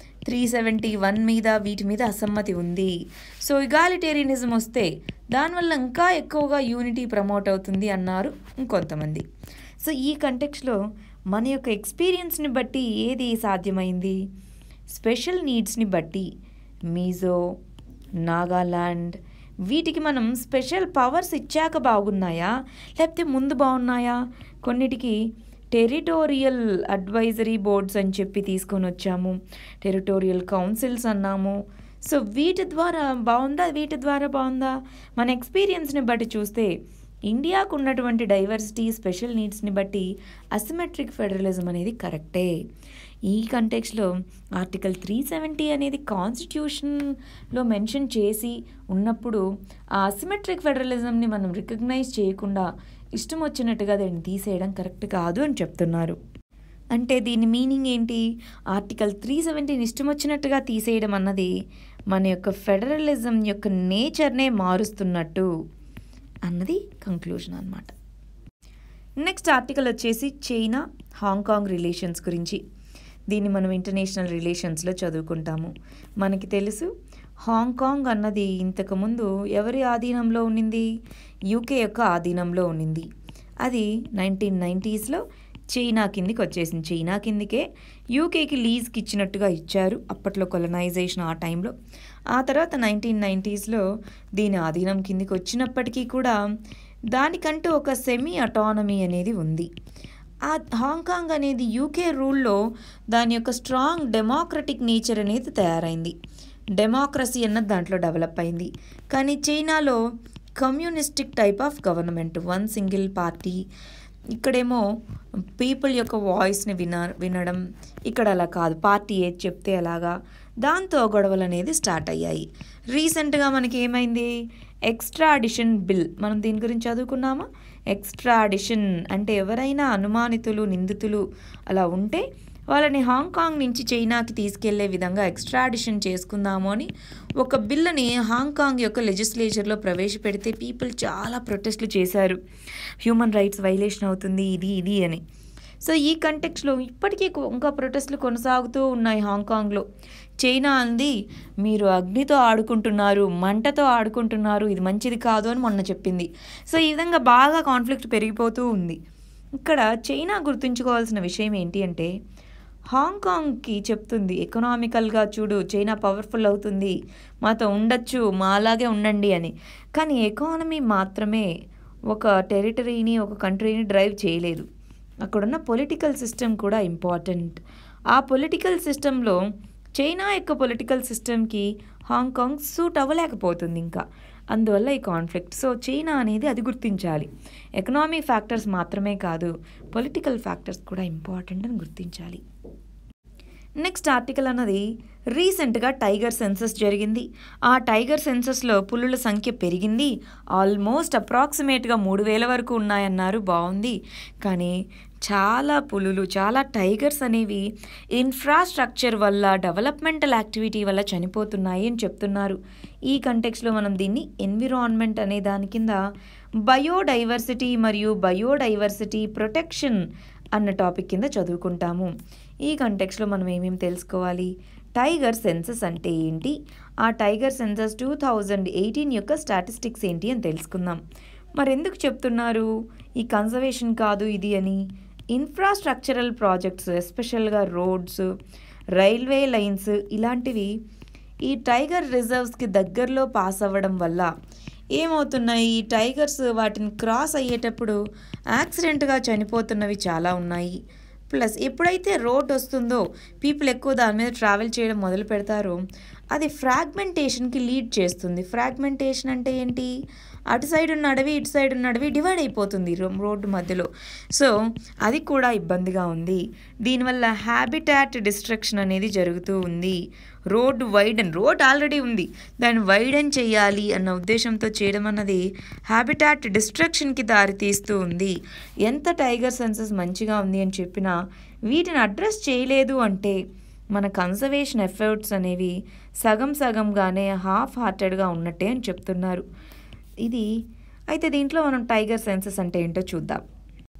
S1: 371 మీద వీటి మీద అసమ్మతి ఉంది. సో ఇగాలిటేరియనిజం వస్తే దానివల్ల ఇంకా ఎక్కువగా యూనిటీ ప్రమోట్ అవుతుంది అన్నారు ఇంకొంతమంది. సో ఈ కంటెక్స్లో మన యొక్క ఎక్స్పీరియన్స్ని బట్టి ఏది సాధ్యమైంది? స్పెషల్ నీడ్స్ని బట్టి మిజో, నాగాలాండ్ వీటికి మనం స్పెషల్ పవర్స్ ఇచ్చాక బాగున్నాయా లేకపోతే ముందు బాగున్నాయా? కొన్నిటికి టెరిటోరియల్ అడ్వైజరీ బోర్డ్స్ అని చెప్పి తీసుకొని వచ్చాము, టెరిటోరియల్ కౌన్సిల్స్ అన్నాము. సో వీటి ద్వారా బాగుందా, వీటి ద్వారా బాగుందా? మన ఎక్స్పీరియన్స్ని బట్టి చూస్తే ఇండియాకు ఉన్నటువంటి డైవర్సిటీ, స్పెషల్ నీడ్స్ని బట్టి అసిమెట్రిక్ ఫెడరలిజం అనేది కరెక్టే. ఈ కంటెక్స్లో ఆర్టికల్ 370 అనేది కాన్స్టిట్యూషన్లో మెన్షన్ చేసి ఉన్నప్పుడు ఆ అసిమెట్రిక్ ఫెడరలిజంని మనం రికగ్నైజ్ చేయకుండా ఇష్టం వచ్చినట్టుగా దాన్ని తీసేయడం కరెక్ట్ కాదు అని చెప్తున్నారు. అంటే దీని మీనింగ్ ఏంటి? ఆర్టికల్ 370ని ఇష్టం వచ్చినట్టుగా తీసేయడం అన్నది మన యొక్క ఫెడరలిజం యొక్క నేచర్నే మారుస్తున్నట్టు అన్నది కంక్లూజన్ అన్నమాట. నెక్స్ట్ ఆర్టికల్ వచ్చేసి చైనా హాంకాంగ్ రిలేషన్స్ గురించి. దీన్ని మనం ఇంటర్నేషనల్ రిలేషన్స్లో చదువుకుంటాము. మనకి తెలుసు హాంకాంగ్ అన్నది ఇంతకుముందు ఎవరి ఆధీనంలో ఉన్నింది? యూకే యొక్క ఆధీనంలో ఉన్నింది. అది 1990sలో చైనా కిందికి వచ్చేసింది. చైనా కిందికే యూకేకి లీజ్కి ఇచ్చినట్టుగా ఇచ్చారు అప్పట్లో కొలనైజేషన్ ఆ టైంలో. ఆ తర్వాత 1990sలో దీని ఆధీనం కిందికి వచ్చినప్పటికీ కూడా దానికంటూ ఒక సెమీ అటానమీ అనేది ఉంది. ఆ హాంకాంగ్ అనేది యూకే రూల్లో దాని యొక్క స్ట్రాంగ్ డెమోక్రటిక్ నేచర్ అనేది తయారైంది. డెమోక్రసీ అన్నది దాంట్లో డెవలప్ అయింది. కానీ చైనాలో communistic type of government, one single party. ఇక్కడేమో పీపుల్ యొక్క వాయిస్ని వినడం, ఇక్కడ అలా కాదు, పార్టీ ఏది చెప్తే అలాగా. దాంతో గొడవలు అనేది స్టార్ట్ అయ్యాయి. రీసెంట్గా మనకి ఏమైంది? ఎక్స్ట్రాడిషన్ బిల్, మనం దీని గురించి చదువుకున్నామా? ఎక్స్ట్రాడిషన్ అంటే ఎవరైనా అనుమానితులు, నిందితులు అలా ఉంటే వాళ్ళని హాంకాంగ్ నుంచి చైనాకి తీసుకెళ్లే విధంగా ఎక్స్ట్రాడిషన్ చేసుకుందాము అని ఒక బిల్లుని హాంకాంగ్ యొక్క లెజిస్లేచర్లో ప్రవేశపెడితే పీపుల్ చాలా ప్రొటెస్ట్లు చేశారు. హ్యూమన్ రైట్స్ వైలేషన్ అవుతుంది ఇది అని. సో ఈ కంటెక్స్లో ఇప్పటికీ ఇంకా ప్రొటెస్ట్లు కొనసాగుతూ ఉన్నాయి హాంకాంగ్లో. చైనా అంది, మీరు అగ్నితో ఆడుకుంటున్నారు, మంటతో ఆడుకుంటున్నారు, ఇది మంచిది కాదు అని మొన్న చెప్పింది. సో ఈ విధంగా బాగా కాన్ఫ్లిక్ట్ పెరిగిపోతూ ఉంది. ఇక్కడ చైనా గుర్తుంచుకోవాల్సిన విషయం ఏంటి అంటే హాంకాంగ్కి చెప్తుంది, ఎకనామికల్గా చూడు చైనా పవర్ఫుల్ అవుతుంది, మాతో ఉండొచ్చు, మా అలాగే ఉండండి అని. కానీ ఎకానమీ మాత్రమే ఒక టెరిటరీని, ఒక కంట్రీని డ్రైవ్ చేయలేదు. అక్కడున్న పొలిటికల్ సిస్టమ్ కూడా ఇంపార్టెంట్. ఆ పొలిటికల్ సిస్టంలో చైనా యొక్క పొలిటికల్ సిస్టమ్కి హాంకాంగ్ సూట్ అవ్వలేకపోతుంది ఇంకా. అందువల్ల ఈ కాన్ఫ్లిక్ట్. సో చైనా అనేది అది గుర్తించాలి. ఎకనామిక్ ఫ్యాక్టర్స్ మాత్రమే కాదు, పొలిటికల్ ఫ్యాక్టర్స్ కూడా ఇంపార్టెంట్ అని గుర్తించాలి. నెక్స్ట్ ఆర్టికల్ అన్నది రీసెంట్గా టైగర్ సెన్సస్ జరిగింది. ఆ టైగర్ సెన్సస్లో పులుల సంఖ్య పెరిగింది. ఆల్మోస్ట్ అప్రాక్సిమేట్గా 3000 వరకు ఉన్నాయన్నారు. బాగుంది. కానీ చాలా పులులు, చాలా టైగర్స్ అనేవి ఇన్ఫ్రాస్ట్రక్చర్ వల్ల, డెవలప్మెంటల్ యాక్టివిటీ వల్ల చనిపోతున్నాయి అని చెప్తున్నారు. ఈ కంటెక్స్లో మనం దీన్ని ఎన్విరాన్మెంట్ అనే దాని కింద బయోడైవర్సిటీ మరియు బయోడైవర్సిటీ ప్రొటెక్షన్ అన్న టాపిక్ కింద చదువుకుంటాము. ఈ కంటెక్స్లో మనం ఏమేమి తెలుసుకోవాలి? టైగర్ సెన్సస్ అంటే ఏంటి, ఆ టైగర్ సెన్సస్ 2018 యొక్క స్టాటిస్టిక్స్ ఏంటి అని తెలుసుకుందాం. మరి ఎందుకు చెప్తున్నారు ఈ కన్జర్వేషన్ కాదు ఇది అని? ఇన్ఫ్రాస్ట్రక్చరల్ ప్రాజెక్ట్స్, ఎస్పెషల్గా రోడ్స్, రైల్వే లైన్స్ ఇలాంటివి ఈ టైగర్ రిజర్వ్స్కి దగ్గరలో పాస్ అవ్వడం వల్ల ఏమవుతున్నాయి? ఈ టైగర్స్ వాటిని క్రాస్ అయ్యేటప్పుడు యాక్సిడెంట్గా చనిపోతున్నవి చాలా ఉన్నాయి. ప్లస్ ఎప్పుడైతే రోడ్ వస్తుందో పీపుల్ ఎక్కువ దాని మీద ట్రావెల్ చేయడం మొదలు పెడతారో అది ఫ్రాగ్మెంటేషన్కి లీడ్ చేస్తుంది. ఫ్రాగ్మెంటేషన్ అంటే ఏంటి? అటు సైడ్ ఉన్న అడవి, ఇటు సైడ్ ఉన్న అడవి డివైడ్ అయిపోతుంది రోడ్డు మధ్యలో. సో అది కూడా ఇబ్బందిగా ఉంది. దీనివల్ల హ్యాబిటాట్ డిస్ట్రక్షన్ అనేది జరుగుతూ ఉంది. రోడ్ ఆల్రెడీ ఉంది, దాన్ని వైడెన్ చేయాలి అన్న ఉద్దేశంతో చేయడం అన్నది హ్యాబిటాట్ డిస్ట్రక్షన్కి దారితీస్తూ ఉంది. ఎంత టైగర్ సెన్సస్ మంచిగా ఉంది అని చెప్పినా వీటిని అడ్రస్ చేయలేదు అంటే మన కన్జర్వేషన్ ఎఫర్ట్స్ అనేవి సగంగానే హాఫ్ హార్టెడ్గా ఉన్నట్టే అని చెప్తున్నారు. ఇది అయితే దీంట్లో మనం టైగర్ సెన్సస్ అంటే ఏంటో చూద్దాం.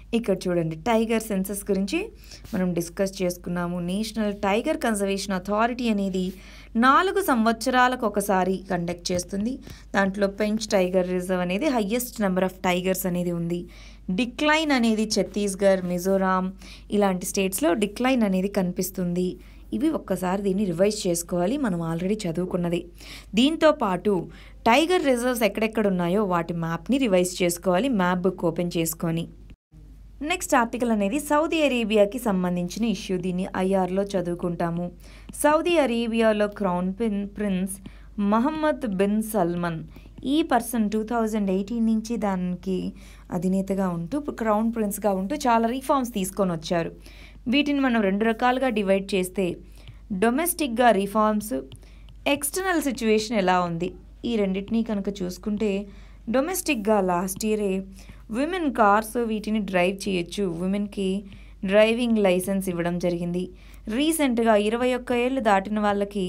S1: ఇక్కడ చూడండి, టైగర్ సెన్సస్ గురించి మనం డిస్కస్ చేసుకున్నాము. నేషనల్ టైగర్ కన్జర్వేషన్ అథారిటీ అనేది 4 సంవత్సరాలకు ఒకసారి కండక్ట్ చేస్తుంది. దాంట్లో పెంచ్ టైగర్ రిజర్వ్ అనేది హయ్యెస్ట్ నెంబర్ ఆఫ్ టైగర్స్ అనేది ఉంది. డిక్లైన్ అనేది ఛత్తీస్గఢ్, మిజోరాం ఇలాంటి స్టేట్స్లో డిక్లైన్ అనేది కనిపిస్తుంది. ఇవి ఒక్కసారి దీన్ని రివైజ్ చేసుకోవాలి, మనం ఆల్రెడీ చదువుకున్నది. దీంతో పాటు టైగర్ రిజర్వ్స్ ఎక్కడెక్కడ ఉన్నాయో వాటి మ్యాప్ని రివైజ్ చేసుకోవాలి, మ్యాప్ బుక్ ఓపెన్ చేసుకొని. నెక్స్ట్ ఆర్టికల్ అనేది సౌదీ అరేబియాకి సంబంధించిన ఇష్యూ. దీన్ని ఐఆర్లో చదువుకుంటాము. సౌదీ అరేబియాలో crown prince Mohammed bin Salman ఈ పర్సన్ 2018 నుంచి దానికి అధినేతగా ఉంటూ క్రౌన్ ప్రిన్స్గా ఉంటూ చాలా రిఫార్మ్స్ తీసుకొని వచ్చారు. వీటిని మనం 2 రకాలుగా డివైడ్ చేస్తే డొమెస్టిక్గా రిఫార్మ్స్, ఎక్స్టర్నల్ సిచ్యువేషన్ ఎలా ఉంది ఈ రెండింటినీ కనుక చూసుకుంటే, డొమెస్టిక్గా లాస్ట్ ఇయరే విమెన్ కార్స్ వీటిని డ్రైవ్ చేయొచ్చు, విమెన్కి డ్రైవింగ్ లైసెన్స్ ఇవ్వడం జరిగింది. రీసెంట్గా 21 ఏళ్ళు దాటిన వాళ్ళకి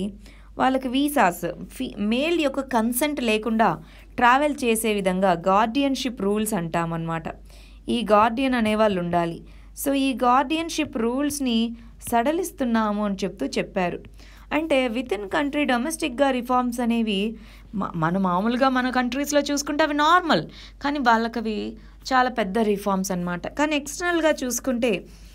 S1: వీసాస్ మేల్ యొక్క కన్సెంట్ లేకుండా ట్రావెల్ చేసే విధంగా గార్డియన్షిప్ రూల్స్ అంటామన్నమాట. ఈ గార్డియన్ అనేవాళ్ళు ఉండాలి. సో ఈ గార్డియన్షిప్ రూల్స్ని సడలిస్తున్నాము అని చెప్పారు. అంటే విత్ ఇన్ కంట్రీ డొమెస్టిక్గా రిఫార్మ్స్ అనేవి మామూలుగా మన కంట్రీస్లో చూసుకుంటే అవి నార్మల్, కానీ వాళ్ళకి అవి చాలా పెద్ద రిఫార్మ్స్ అన్నమాట. కానీ ఎక్స్టర్నల్గా చూసుకుంటే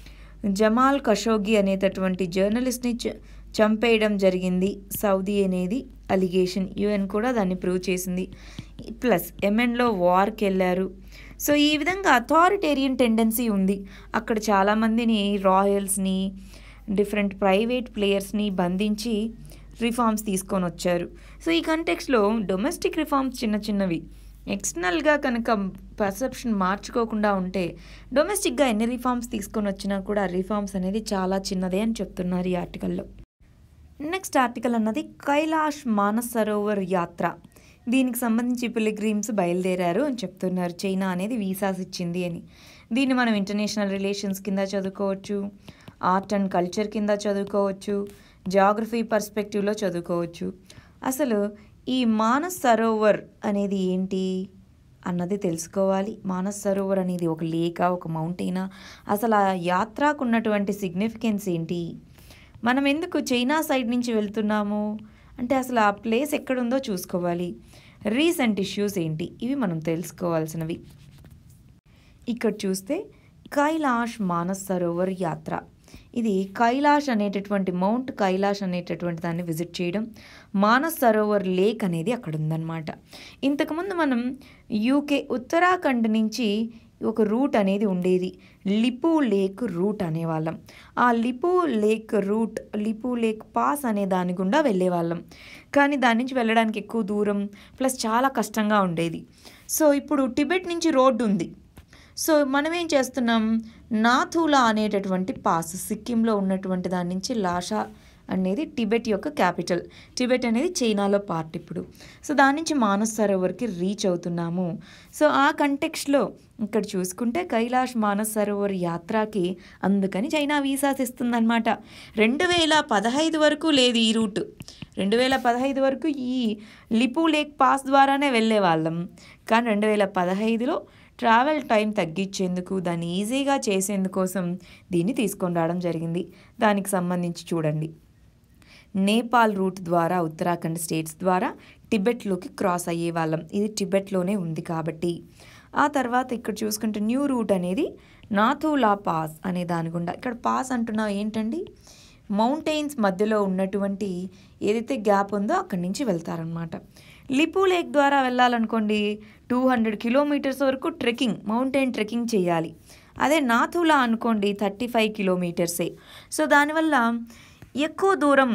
S1: జమాల్ ఖషోగి అనేటటువంటి జర్నలిస్ట్ని చంపేయడం జరిగింది. సౌదీ అనేది అలిగేషన్, యుఎన్ కూడా దాన్ని ప్రూవ్ చేసింది. ప్లస్ యెమెన్లో వార్కి వెళ్ళారు. సో ఈ విధంగా అథారిటేరియన్ టెండెన్సీ ఉంది. అక్కడ చాలామందిని రాయల్స్ని, డిఫరెంట్ ప్రైవేట్ ప్లేయర్స్ని బంధించి రిఫార్మ్స్ తీసుకొని వచ్చారు. సో ఈ కంటెక్స్లో డొమెస్టిక్ రిఫార్మ్స్ చిన్నవి, ఎక్స్టర్నల్గా కనుక పర్సెప్షన్ మార్చుకోకుండా ఉంటే డొమెస్టిక్గా ఎన్ని రిఫార్మ్స్ తీసుకొని వచ్చినా కూడా రిఫార్మ్స్ అనేది చాలా చిన్నదే అని చెప్తున్నారు ఈ ఆర్టికల్లో. నెక్స్ట్ ఆర్టికల్ అన్నది కైలాష్ మానసరోవర్ యాత్ర. దీనికి సంబంధించి పిలిగ్రిమ్స్ బయలుదేరారు అని చెప్తున్నారు. చైనా అనేది వీసాస్ ఇచ్చింది అని. దీన్ని మనం ఇంటర్నేషనల్ రిలేషన్స్ కింద చదువుకోవచ్చు, ఆర్ట్ అండ్ కల్చర్ కింద చదువుకోవచ్చు, జాగ్రఫీ పర్స్పెక్టివ్లో చదువుకోవచ్చు. అసలు ఈ మానస్ సరోవర్ అనేది ఏంటి అన్నది తెలుసుకోవాలి. మానస్ సరోవర్ అనేది ఒక లేకా, ఒక మౌంటైనా, అసలు ఆ యాత్రకు ఉన్నటువంటి సిగ్నిఫికెన్స్ ఏంటి, మనం ఎందుకు చైనా సైడ్ నుంచి వెళ్తున్నాము అంటే అసలు ఆ ప్లేస్ ఎక్కడుందో చూసుకోవాలి, రీసెంట్ ఇష్యూస్ ఏంటి, ఇవి మనం తెలుసుకోవాల్సినవి. ఇక్కడ చూస్తే కైలాష్ మానస్ సరోవర్ యాత్ర, ఇది కైలాష్ అనేటటువంటి మౌంట్ కైలాష్ అనేటటువంటి దాన్ని విజిట్ చేయడం. మానస్ సరోవర్ లేక్ అనేది అక్కడ ఉందన్నమాట. ఇంతకుముందు మనం యూకే ఉత్తరాఖండ్ నుంచి ఒక రూట్ అనేది ఉండేది, లిపు లేక్ రూట్ అనేవాళ్ళం. ఆ లిపు లేక్ పాస్ అనే దాని గుండా వెళ్ళేవాళ్ళం. కానీ దాని నుంచి వెళ్ళడానికి ఎక్కువ దూరం, ప్లస్ చాలా కష్టంగా ఉండేది. సో ఇప్పుడు టిబెట్ నుంచి రోడ్డు ఉంది. సో మనం ఏం చేస్తున్నాం, నాథూలా అనేటటువంటి పాస్, సిక్కింలో ఉన్నటువంటి దాని నుంచి లాషా అనేది టిబెట్ యొక్క క్యాపిటల్. టిబెట్ అనేది చైనాలో పార్ట్ ఇప్పుడు. సో దాని నుంచి మానస్ సరోవర్కి రీచ్ అవుతున్నాము. సో ఆ కంటెక్స్ట్లో ఇక్కడ చూసుకుంటే కైలాష్ మానస్ సరోవర్ యాత్రకి అందుకని చైనా వీసాస్ ఇస్తుందన్నమాట. 2015 వరకు లేదు ఈ రూట్. 2015 వరకు ఈ లిపు లేక్ పాస్ ద్వారానే వెళ్ళే వాళ్ళం. కానీ 2015లో ట్రావెల్ టైం తగ్గించేందుకు, దాన్ని ఈజీగా చేసేందుకోసం దీన్ని తీసుకొని రావడం జరిగింది. దానికి సంబంధించి చూడండి, నేపాల్ రూట్ ద్వారా ఉత్తరాఖండ్ స్టేట్స్ ద్వారా టిబెట్లోకి క్రాస్ అయ్యే వాళ్ళం. ఇది టిబెట్లోనే ఉంది కాబట్టి. ఆ తర్వాత ఇక్కడ చూసుకుంటే న్యూ రూట్ అనేది నాథూలా పాస్ అనే దాని గుండా, ఇక్కడ పాస్ అంటున్నా ఏంటండి, మౌంటైన్స్ మధ్యలో ఉన్నటువంటి ఏదైతే గ్యాప్ ఉందో అక్కడి నుంచి వెళ్తారనమాట. లిపు లేక్ ద్వారా వెళ్ళాలనుకోండి 200 కిలోమీటర్స్ వరకు మౌంటైన్ ట్రెక్కింగ్ చేయాలి. అదే నాథూలా అనుకోండి 35 కిలోమీటర్సే. సో దానివల్ల ఎక్కువ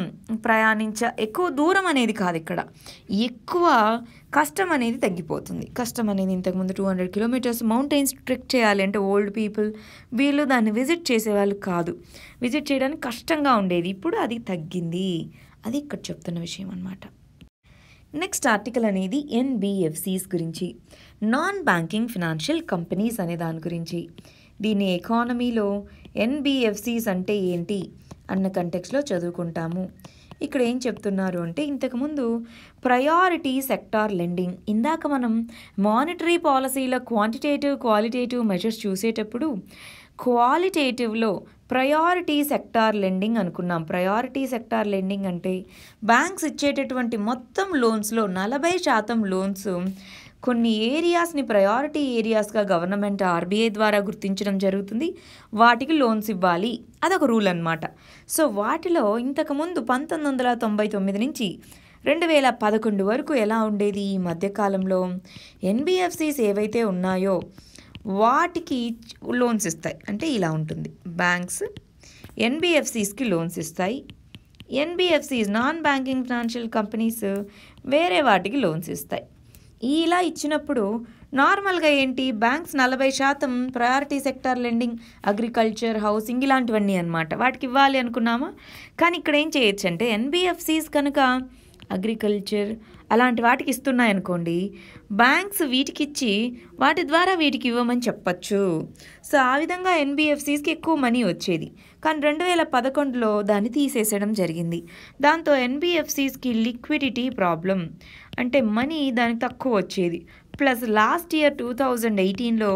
S1: దూరం అనేది కాదు, ఇక్కడ ఎక్కువ కష్టం అనేది తగ్గిపోతుంది. కష్టం అనేది ఇంతకుముందు 200 కిలోమీటర్స్ మౌంటైన్స్ ట్రెక్ చేయాలి అంటే ఓల్డ్ పీపుల్ వీళ్ళు దాన్ని విజిట్ చేసేవాళ్ళు కాదు, విజిట్ చేయడానికి కష్టంగా ఉండేది. ఇప్పుడు అది తగ్గింది. అది ఇక్కడ చెప్తున్న విషయం అన్నమాట. నెక్స్ట్ ఆర్టికల్ అనేది ఎన్బిఎఫ్సిస్ గురించి, నాన్ బ్యాంకింగ్ ఫినాన్షియల్ కంపెనీస్ అనే దాని గురించి. దీని ఎకానమీలో ఎన్బిఎఫ్సిస్ అంటే ఏంటి అన్న కంటెక్స్లో చదువుకుంటాము. ఇక్కడ ఏం చెప్తున్నారు అంటే ఇంతకుముందు ప్రయారిటీ సెక్టార్ లెండింగ్, ఇందాక మనం మానిటరీ పాలసీల క్వాంటిటేటివ్ క్వాలిటేటివ్ మెజర్స్ చూసేటప్పుడు క్వాలిటేటివ్లో ప్రయారిటీ సెక్టార్ లెండింగ్ అనుకున్నాం. ప్రయారిటీ సెక్టార్ లెండింగ్ అంటే బ్యాంక్స్ ఇచ్చేటటువంటి మొత్తం లోన్స్లో 40% లోన్స్ కొన్ని ఏరియాస్ని ప్రయారిటీ ఏరియాస్గా గవర్నమెంట్ ఆర్బీఐ ద్వారా గుర్తించడం జరుగుతుంది, వాటికి లోన్స్ ఇవ్వాలి, అదొక రూల్ అన్నమాట. సో వాటిలో ఇంతకుముందు 1999 నుంచి 2011 వరకు ఎలా ఉండేది? ఈ మధ్యకాలంలో ఎన్బిఎఫ్సిస్ ఏవైతే ఉన్నాయో వాటికి లోన్స్ ఇస్తాయి. అంటే ఇలా ఉంటుంది, బ్యాంక్స్ ఎన్బిఎఫ్సిస్కి లోన్స్ ఇస్తాయి, NBFCs non banking financial companies వేరే వాటికి లోన్స్ ఇస్తాయి. ఇలా ఇచ్చినప్పుడు నార్మల్గా ఏంటి, banks 40% priority sector lending, agriculture, housing ఇలాంటివన్నీ అనమాట, వాటికి ఇవ్వాలి అనుకున్నామా. కానీ ఇక్కడ ఏం చేయొచ్చు అంటే ఎన్బిఎఫ్సిస్ కనుక అగ్రికల్చర్ అలాంటి వాటికి ఇస్తున్నాయనుకోండి, బ్యాంక్స్ వీటికి ఇచ్చి వాటి ద్వారా వీటికి ఇవ్వమని చెప్పచ్చు. సో ఆ విధంగా ఎన్బిఎఫ్సిస్కి ఎక్కువ మనీ వచ్చేది. కానీ 2011లో దాన్ని తీసేసేయడం జరిగింది. దాంతో ఎన్బిఎఫ్సిస్కి లిక్విడిటీ ప్రాబ్లం, అంటే మనీ దానికి తక్కువ వచ్చేది. ప్లస్ లాస్ట్ ఇయర్ 2018లో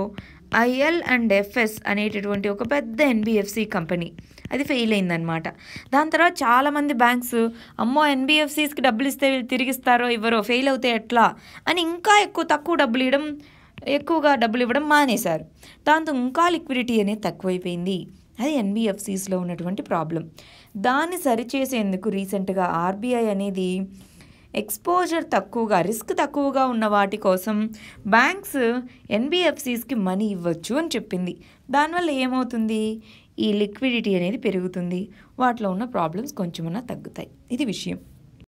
S1: IL&FS అనేటటువంటి ఒక పెద్ద ఎన్బిఎఫ్సి కంపెనీ అది ఫెయిల్ అయిందనమాట. దాని తర్వాత చాలామంది బ్యాంక్స్ అమ్మో ఎన్బిఎఫ్సిస్కి డబ్బులు ఇస్తే తిరిగిస్తారో ఇవ్వరో, ఫెయిల్ అవుతే ఎట్లా అని ఇంకా ఎక్కువగా డబ్బులు ఇవ్వడం మానేశారు. దాంతో ఇంకా లిక్విడిటీ అనేది తక్కువైపోయింది. అది ఎన్బిఎఫ్సిస్లో ఉన్నటువంటి ప్రాబ్లం. దాన్ని సరిచేసేందుకు రీసెంట్గా ఆర్బీఐ అనేది ఎక్స్పోజర్ తక్కువగా, రిస్క్ తక్కువగా ఉన్న వాటి కోసం బ్యాంక్స్ ఎన్బిఎఫ్సిస్కి మనీ ఇవ్వచ్చు అని చెప్పింది. దానివల్ల ఏమవుతుంది, ఈ లిక్విడిటీ అనేది పెరుగుతుంది, వాటిలో ఉన్న ప్రాబ్లమ్స్ కొంచెమన్నా తగ్గుతాయి. ఇది విషయం.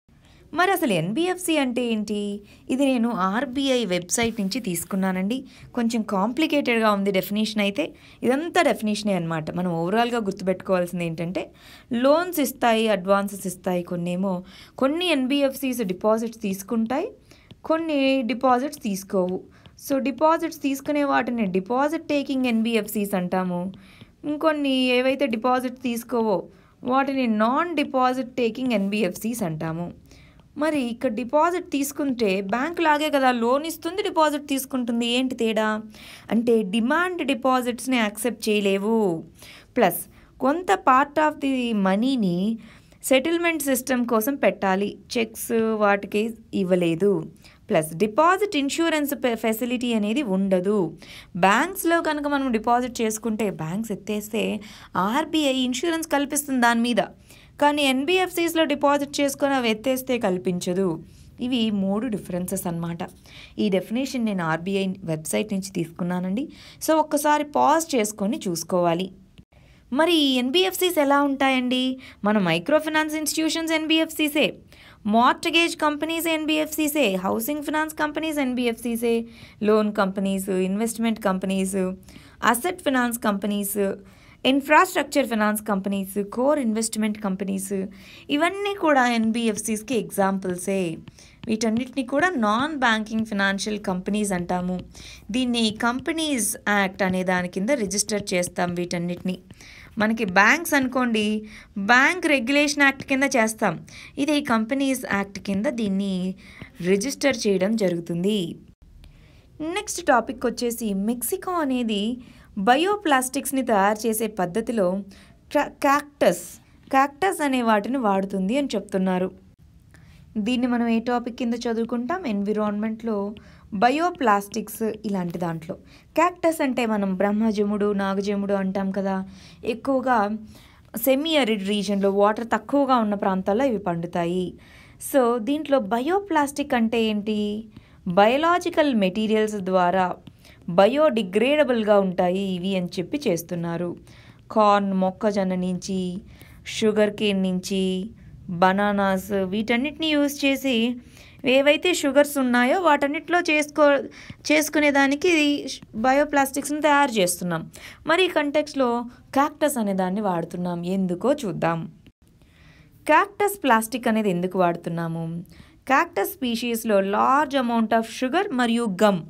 S1: మరి అసలు ఎన్బిఎఫ్సి అంటే ఏంటి? ఇది నేను ఆర్బీఐ వెబ్సైట్ నుంచి తీసుకున్నానండి. కొంచెం కాంప్లికేటెడ్గా ఉంది డెఫినేషన్ అయితే, ఇదంతా డెఫినేషనే అనమాట. మనం ఓవరాల్గా గుర్తుపెట్టుకోవాల్సింది ఏంటంటే లోన్స్ ఇస్తాయి, అడ్వాన్సెస్ ఇస్తాయి, కొన్ని ఎన్బిఎఫ్సిస్ డిపాజిట్స్ తీసుకుంటాయి, కొన్ని డిపాజిట్స్ తీసుకోవు. సో డిపాజిట్స్ తీసుకునే వాటిని డిపాజిట్ టేకింగ్ ఎన్బిఎఫ్సిస్ అంటాము. ఇంకొన్ని ఏవైతే డిపాజిట్ తీసుకోవో వాటిని నాన్ డిపాజిట్ టేకింగ్ ఎన్బిఎఫ్సిస్ అంటాము. మరి ఇక్కడ డిపాజిట్ తీసుకుంటే బ్యాంక్ లాగే కదా లోన్ ఇస్తుంది, డిపాజిట్ తీసుకుంటుంది. ఏంటి తేడా అంటే డిమాండ్ డిపాజిట్స్ని యాక్సెప్ట్ చేయలేవు, ప్లస్ కొంత పార్ట్ ఆఫ్ ది మనీని సెటిల్మెంట్ సిస్టమ్ కోసం పెట్టాలి, చెక్స్ వాటికి ఇవ్వలేదు, ప్లస్ డిపాజిట్ ఇన్సూరెన్స్ ఫెసిలిటీ అనేది ఉండదు. బ్యాంక్స్లో కనుక మనం డిపాజిట్ చేసుకుంటే బ్యాంక్స్ ఎత్తేస్తే ఆర్బీఐ ఇన్సూరెన్స్ కల్పిస్తుంది దాని మీద, కానీ ఎన్బిఎఫ్సిస్లో డిపాజిట్ చేసుకొని అవి ఎత్తేస్తే కల్పించదు. ఇవి 3 డిఫరెన్సెస్ అన్నమాట. ఈ డెఫినేషన్ నేను ఆర్బీఐ వెబ్సైట్ నుంచి తీసుకున్నానండి. సో ఒక్కసారి పాజ్ చేసుకొని చూసుకోవాలి. మరి ఈ ఎన్బిఎఫ్సిస్ ఎలా ఉంటాయండి? మన మైక్రో ఫైనాన్స్ ఇన్స్టిట్యూషన్స్ ఎన్బిఎఫ్సిసే, మార్టగేజ్ కంపెనీస్ ఎన్బిఎఫ్సిసే, హౌసింగ్ ఫైనాన్స్ కంపెనీస్ ఎన్బిఎఫ్సిసే, loan companies, investment companies, asset finance companies, infrastructure finance companies, core investment companies, ఇవన్నీ కూడా ఎన్బిఎఫ్సిస్కి ఎగ్జాంపుల్సే. వీటన్నిటిని కూడా నాన్ బ్యాంకింగ్ ఫైనాన్షియల్ కంపెనీస్ అంటాము. దీన్ని కంపెనీస్ యాక్ట్ అనే దాని కింద రిజిస్టర్ చేస్తాం వీటన్నిటిని. మనకి బ్యాంక్స్ అనుకోండి, బ్యాంక్ రెగ్యులేషన్ యాక్ట్ కింద చేస్తాం, ఇది కంపెనీస్ యాక్ట్ కింద దీన్ని రిజిస్టర్ చేయడం జరుగుతుంది. నెక్స్ట్ టాపిక్ వచ్చేసి మెక్సికో అనేది బయోప్లాస్టిక్స్ని తయారు చేసే పద్ధతిలో క్యాక్టస్ అనే వాటిని వాడుతుంది అని చెప్తున్నారు. దీన్ని మనం ఏ టాపిక్ కింద చదువుకుంటాం? ఎన్విరాన్మెంట్లో బయోప్లాస్టిక్స్ ఇలాంటి దాంట్లో. క్యాక్టస్ అంటే మనం బ్రహ్మజముడు, నాగజముడు అంటాం కదా, ఎక్కువగా సెమీ అరిడ్ రీజన్లో వాటర్ తక్కువగా ఉన్న ప్రాంతాల్లో ఇవి పండుతాయి. సో దీంట్లో బయోప్లాస్టిక్ అంటే ఏంటి? బయోలాజికల్ మెటీరియల్స్ ద్వారా బయోడిగ్రేడబుల్గా ఉంటాయి ఇవి అని చెప్పి చేస్తున్నారు. కార్న్, మొక్కజొన్న నుంచి, షుగర్ కేన్ నుంచి, బనానాస్, వీటన్నిటిని యూజ్ చేసి ఏవైతే షుగర్స్ ఉన్నాయో వాటన్నిటిలో చేసుకునేదానికి బయోప్లాస్టిక్స్ని తయారు చేస్తున్నాం. మరి ఈ కంటెక్స్లో క్యాక్టస్ అనే దాన్ని వాడుతున్నాం. ఎందుకో చూద్దాం. క్యాక్టస్ ప్లాస్టిక్ అనేది ఎందుకు వాడుతున్నాము? క్యాక్టస్ స్పీషీస్లో లార్జ్ అమౌంట్ ఆఫ్ షుగర్ మరియు గమ్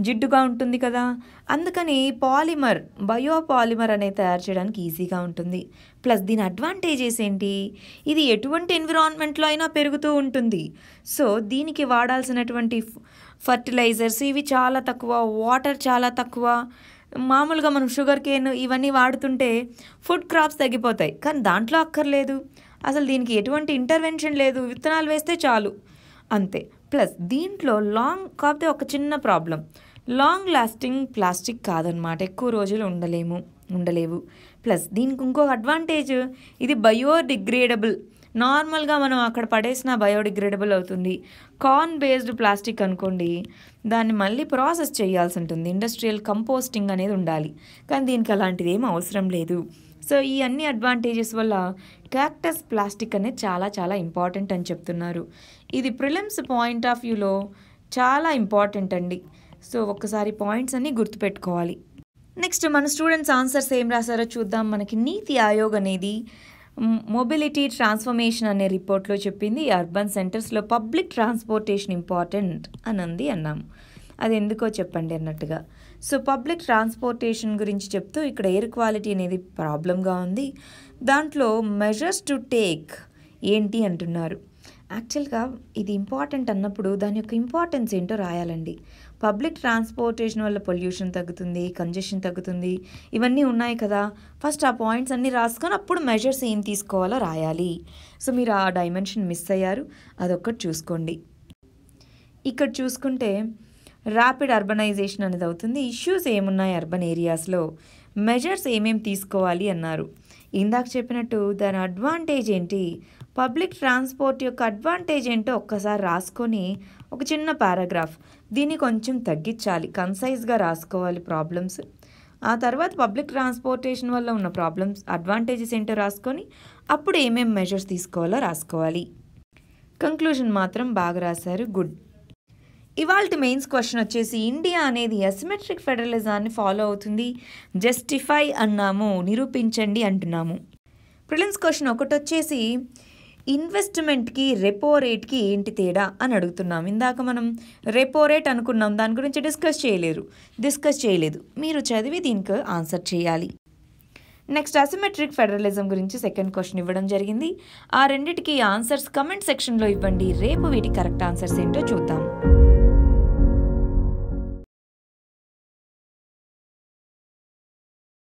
S1: జిడ్డుగా ఉంటుంది కదా, అందుకని పాలిమర్ బయోపాలిమర్ అనేది తయారు చేయడానికి ఈజీగా ఉంటుంది. ప్లస్ దీని అడ్వాంటేజెస్ ఏంటి, ఇది ఎటువంటి ఎన్విరాన్మెంట్లో అయినా పెరుగుతూ ఉంటుంది. సో దీనికి వాడాల్సినటువంటి ఫర్టిలైజర్స్ ఇవి చాలా తక్కువ, వాటర్ చాలా తక్కువ. మామూలుగా మనం షుగర్ కేన్ ఇవన్నీ వాడుతుంటే ఫుడ్ క్రాప్స్ తగ్గిపోతాయి, కానీ దాంట్లో అక్కర్లేదు. అసలు దీనికి ఎటువంటి ఇంటర్వెన్షన్ లేదు, విత్తనాలు వేస్తే చాలు అంతే. ప్లస్ దీంట్లో కాకపోతే ఒక చిన్న ప్రాబ్లం, లాంగ్ లాస్టింగ్ ప్లాస్టిక్ కాదనమాట, ఎక్కువ రోజులు ఉండలేవు. ప్లస్ దీనికి ఇంకొక అడ్వాంటేజ్, ఇది బయోడిగ్రేడబుల్. నార్మల్గా మనం అక్కడ పడేసిన బయోడిగ్రేడబుల్ అవుతుంది. కార్న్ బేస్డ్ ప్లాస్టిక్ అనుకోండి, దాన్ని మళ్ళీ ప్రాసెస్ చేయాల్సి ఉంటుంది, ఇండస్ట్రియల్ కంపోస్టింగ్ అనేది ఉండాలి. కానీ దీనికి అలాంటిది ఏం అవసరం లేదు. సో ఈ అన్ని అడ్వాంటేజెస్ వల్ల క్యాక్టస్ ప్లాస్టిక్ అనేది చాలా చాలా ఇంపార్టెంట్ అని చెప్తున్నారు. ఇది ప్రిలిమ్స్ పాయింట్ ఆఫ్ వ్యూలో చాలా ఇంపార్టెంట్ అండి. సో ఒక్కసారి పాయింట్స్ అన్నీ గుర్తుపెట్టుకోవాలి. నెక్స్ట్ మన స్టూడెంట్స్ ఆన్సర్స్ ఏం రాశారో చూద్దాం. మనకి నీతి ఆయోగ్ అనేది మొబిలిటీ ట్రాన్స్ఫర్మేషన్ అనే రిపోర్ట్లో చెప్పింది అర్బన్ సెంటర్స్లో పబ్లిక్ ట్రాన్స్పోర్టేషన్ ఇంపార్టెంట్ అని అన్నాము. అది ఎందుకో చెప్పండి అన్నట్టుగా. సో పబ్లిక్ ట్రాన్స్పోర్టేషన్ గురించి చెప్తూ ఇక్కడ ఎయిర్ క్వాలిటీ అనేది ప్రాబ్లంగా ఉంది, దాంట్లో మెజర్స్ టు టేక్ ఏంటి అంటున్నారు. యాక్చువల్గా ఇది ఇంపార్టెంట్ అన్నప్పుడు దాని యొక్క ఇంపార్టెన్స్ ఏంటో రాయాలండి. పబ్లిక్ ట్రాన్స్పోర్టేషన్ వల్ల పొల్యూషన్ తగ్గుతుంది, కంజెషన్ తగ్గుతుంది, ఇవన్నీ ఉన్నాయి కదా. ఫస్ట్ ఆ పాయింట్స్ అన్నీ రాసుకొని అప్పుడు మెజర్స్ ఏం తీసుకోవాలో రాయాలి. సో మీరు ఆ డైమెన్షన్ మిస్ అయ్యారు, అదొక్కటి చూసుకోండి. ఇక్కడ చూసుకుంటే ర్యాపిడ్ అర్బనైజేషన్ అనేది అవుతుంది. ఇష్యూస్ ఏమున్నాయి అర్బన్ ఏరియాస్లో, మెజర్స్ ఏమేమి తీసుకోవాలి అన్నారు. ఇందాక చెప్పినట్టు దాని అడ్వాంటేజ్ ఏంటి, పబ్లిక్ ట్రాన్స్పోర్ట్ యొక్క అడ్వాంటేజ్ ఏంటో ఒక్కసారి రాసుకొని ఒక చిన్న పారాగ్రాఫ్, దీన్ని కొంచెం తగ్గించాలి, కన్సైజ్గా రాసుకోవాలి ప్రాబ్లమ్స్. ఆ తర్వాత పబ్లిక్ ట్రాన్స్పోర్టేషన్ వల్ల ఉన్న ప్రాబ్లమ్స్ అడ్వాంటేజెస్ ఏంటో రాసుకొని అప్పుడు ఏమేమి మెజర్స్ తీసుకోవాలో రాసుకోవాలి. కంక్లూజన్ మాత్రం బాగా రాశారు, గుడ్. ఇవాల్టి మెయిన్స్ క్వశ్చన్ వచ్చేసి, ఇండియా అనేది అసిమెట్రిక్ ఫెడరలిజాన్ని ఫాలో అవుతుంది, జస్టిఫై అన్నాము, నిరూపించండి అంటున్నాము. ప్రిలిమ్స్ క్వశ్చన్ ఒకటి వచ్చేసి, ఇన్వెస్ట్మెంట్కి రెపో రేట్కి ఏంటి తేడా అని అడుగుతున్నాం. ఇందాక మనం రెపో రేట్ అనుకున్నాం, దాని గురించి డిస్కస్ చేయలేదు. మీరు చదివి దీనికి ఆన్సర్ చేయాలి. నెక్స్ట్ అసిమెట్రిక్ ఫెడరలిజం గురించి సెకండ్ క్వశ్చన్ ఇవ్వడం జరిగింది. ఆ రెండిటికి ఆన్సర్స్ కమెంట్ సెక్షన్లో ఇవ్వండి. రేపు వీటి కరెక్ట్ ఆన్సర్స్ ఏంటో చూద్దాం.